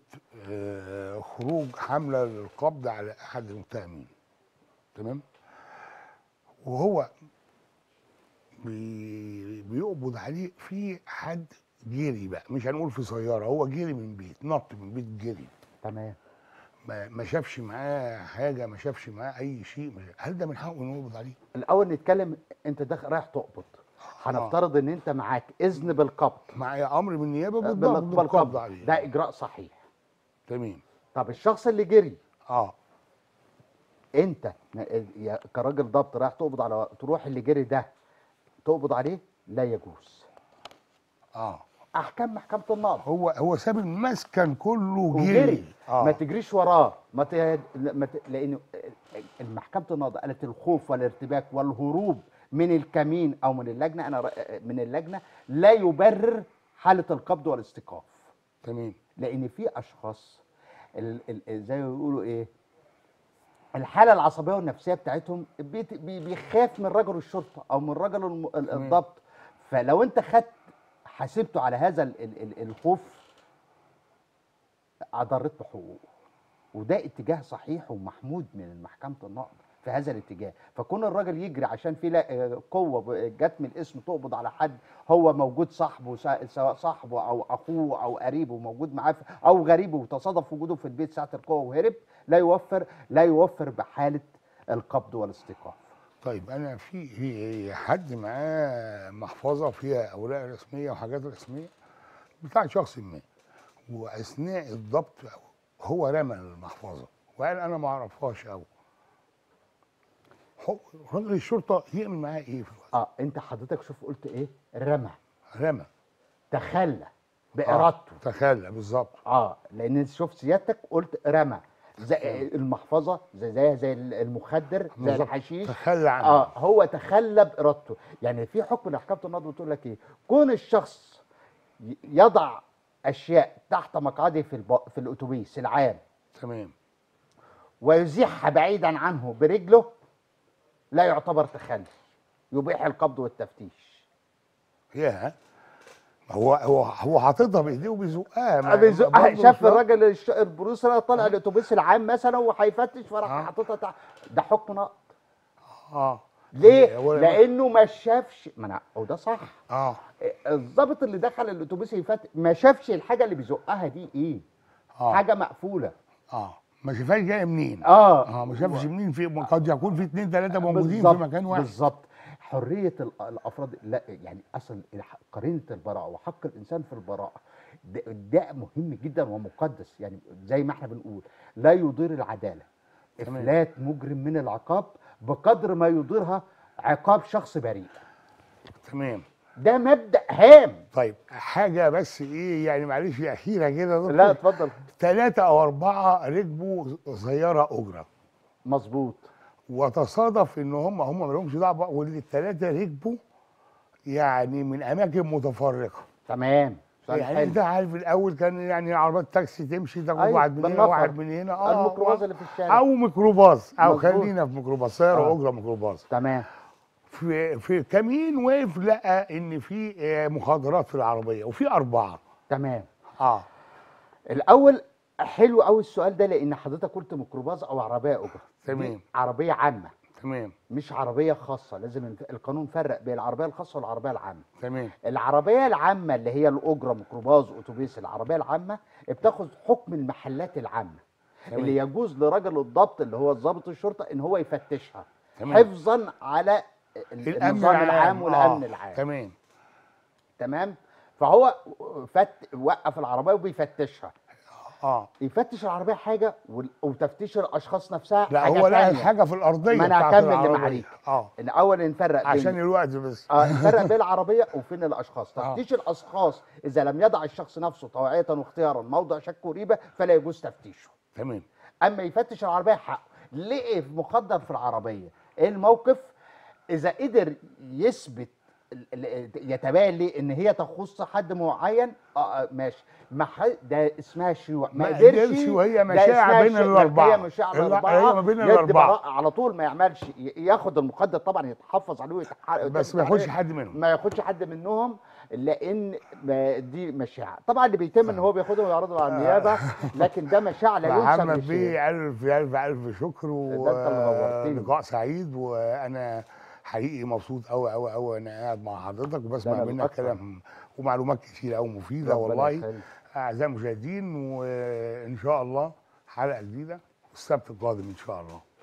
Speaker 1: خروج حملة للقبض على أحد المتهمين، تمام، وهو بيقبض عليه في حد جري بقى، مش هنقول في سياره، هو جري من بيت، نط من بيت جري،
Speaker 2: تمام.
Speaker 1: ما شافش معاه حاجه، ما شافش معاه اي شيء، هل ده من حقه انه يقبض عليه؟
Speaker 2: الاول نتكلم، انت داخل رايح تقبض، هنفترض ان انت معاك اذن بالقبض،
Speaker 1: معايا امر من النيابه بالقبض
Speaker 2: بالقبض
Speaker 1: عليه،
Speaker 2: ده اجراء صحيح.
Speaker 1: تمام.
Speaker 2: طب الشخص اللي جري،
Speaker 1: اه
Speaker 2: انت كراجل ضبط رايح تقبض على، تروح اللي جري ده تقبض عليه؟ لا يجوز. احكام محكمه النقض.
Speaker 1: هو ساب المسكن كله
Speaker 2: وجري.
Speaker 1: جري.
Speaker 2: ما تجريش وراه، لان المحكمه النقض قالت الخوف والارتباك والهروب من الكمين او من اللجنه، من اللجنه لا يبرر حاله القبض والاستيقاف.
Speaker 1: تمام.
Speaker 2: لان في اشخاص زي ما بيقولوا ايه، الحاله العصبيه والنفسيه بتاعتهم بيخاف من رجل الشرطه او من رجل الضبط، فلو انت حاسبته على هذا الخوف اضرت بحقوقه، وده اتجاه صحيح ومحمود من محكمه النقض في هذا الاتجاه. فكون الراجل يجري عشان في قوه جت من الاسم تقبض على حد هو موجود، صاحبه سواء صاحبه او اخوه او قريبه موجود معاه او غريبه وتصادف وجوده في البيت ساعه القوه وهرب، لا يوفر بحاله القبض والاستيقاف.
Speaker 1: طيب انا في حد معاه محفظه فيها اوراق رسميه وحاجات رسميه بتاع شخص ما، واثناء الضبط هو رمى المحفظه وقال انا ما اعرفهاش، او راجل الشرطه يعمل معاه ايه في الوقت؟
Speaker 2: انت حضرتك شوف قلت ايه؟ رمى، تخلى بارادته.
Speaker 1: تخلى بالظبط.
Speaker 2: لان شوف سيادتك قلت رمى، زي المحفظه زي المخدر، زي الحشيش،
Speaker 1: تخلى عنه.
Speaker 2: هو تخلى بارادته. يعني في حكم محكمه النقض بتقول لك ايه؟ كون الشخص يضع اشياء تحت مقعده في الاتوبيس العام،
Speaker 1: تمام،
Speaker 2: ويزيحها بعيدا عنه برجله، لا يعتبر تخلي، يبيح القبض والتفتيش.
Speaker 1: ياه، هو حاططها بايديه وبيزقها.
Speaker 2: شاف الراجل البروسر طالع الاتوبيس العام مثلا وهيفتش فراح حاططها تحت، ده حكم نقض. ليه؟ لانه ما شافش، وده صح. الضابط اللي دخل الاتوبيس يفتش ما شافش الحاجه اللي بيزقها دي ايه؟ حاجه مقفوله.
Speaker 1: ما شافهاش جايه منين. ما شافش منين، في قد يكون في 2 3 موجودين في مكان واحد.
Speaker 2: بالظبط. حريه الافراد، لا يعني اصل قرينه البراءه وحق الانسان في البراءه ده مهم جدا ومقدس. يعني زي ما احنا بنقول لا يضير العداله افلات مجرم من العقاب بقدر ما يضيرها عقاب شخص بريء.
Speaker 1: تمام،
Speaker 2: ده مبدأ هام.
Speaker 1: طيب حاجه بس ايه يعني، معلش اخيره كده.
Speaker 2: لا اتفضل.
Speaker 1: 3 أو 4 ركبوا سياره اجره.
Speaker 2: مظبوط.
Speaker 1: وتصادف ان هم ما لهمش دعوه، والثلاثه ركبوا يعني من اماكن متفرقه.
Speaker 2: تمام.
Speaker 1: يعني انت عارف الاول كان يعني عربيات تاكسي تمشي تاخد واحد من هنا وواحد من هنا،
Speaker 2: الميكروباص اللي في الشارع،
Speaker 1: او ميكروباص، او خلينا في ميكروباص، سياره اجره ميكروباص.
Speaker 2: تمام.
Speaker 1: في كمين وقف لقى ان في مخدرات في العربيه وفي 4.
Speaker 2: تمام.
Speaker 1: الاول
Speaker 2: حلو قوي السؤال ده، لان حضرتك قلت ميكروباص او عربيه اجره.
Speaker 1: تمام.
Speaker 2: عربيه عامه.
Speaker 1: تمام.
Speaker 2: مش عربيه خاصه، لازم القانون فرق بين العربيه الخاصه والعربيه العامه.
Speaker 1: تمام.
Speaker 2: العربيه العامه اللي هي الاجره، ميكروباص، اتوبيس، العربيه العامه بتاخذ حكم المحلات العامه. تمام. اللي يجوز لرجل الضبط اللي هو ضابط الشرطه ان هو يفتشها. تمام. حفظا على النظام العام والامن العام.
Speaker 1: تمام.
Speaker 2: تمام. فهو وقف العربيه وبيفتشها. يفتش العربيه حاجه، وتفتيش الاشخاص نفسها
Speaker 1: لا
Speaker 2: حاجه
Speaker 1: هو لقى
Speaker 2: ثانيه.
Speaker 1: الحاجه في الارضيه
Speaker 2: ما انا هكمل اللي معاليك. الاول نفرق
Speaker 1: عشان الوقت بس.
Speaker 2: نفرق بين العربيه وفين الاشخاص. تفتيش الاشخاص اذا لم يضع الشخص نفسه طوعيه واختيارا موضع شك وريبه فلا يجوز تفتيشه.
Speaker 1: تمام.
Speaker 2: اما يفتش العربيه حقه، لقي مخدر في العربيه، ايه الموقف؟ اذا قدر يثبت يتبين لي ان هي تخص حد معين، ماشي. ده اسمها شيوع.
Speaker 1: ما قدرش وهي مشاعه بين الاربعه.
Speaker 2: هي مشاعه الاربعه.
Speaker 1: هي ما بين الاربعه
Speaker 2: على طول ما يعملش، ياخد المخدر طبعا يتحفظ عليه
Speaker 1: بس ما ياخدش حد منهم.
Speaker 2: ما ياخدش حد منهم لان دي مشاعه. طبعا اللي بيتم ان هو بياخدهم ويعرضهم على النيابه، لكن ده مشاعه لا ينسى.
Speaker 1: محمد بيه الف الف الف شكر، ولقاء سعيد. وانا حقيقي مبسوط قوي قوي قوي انا قاعد مع حضرتك
Speaker 2: ده
Speaker 1: وبسمع
Speaker 2: أنا
Speaker 1: منك
Speaker 2: الأكثر.
Speaker 1: كلام ومعلومات كتيره قوي مفيده
Speaker 2: ربنا
Speaker 1: والله.
Speaker 2: يخليك.
Speaker 1: اعزائي المشاهدين، وان شاء الله حلقه جديده السبت القادم ان شاء الله.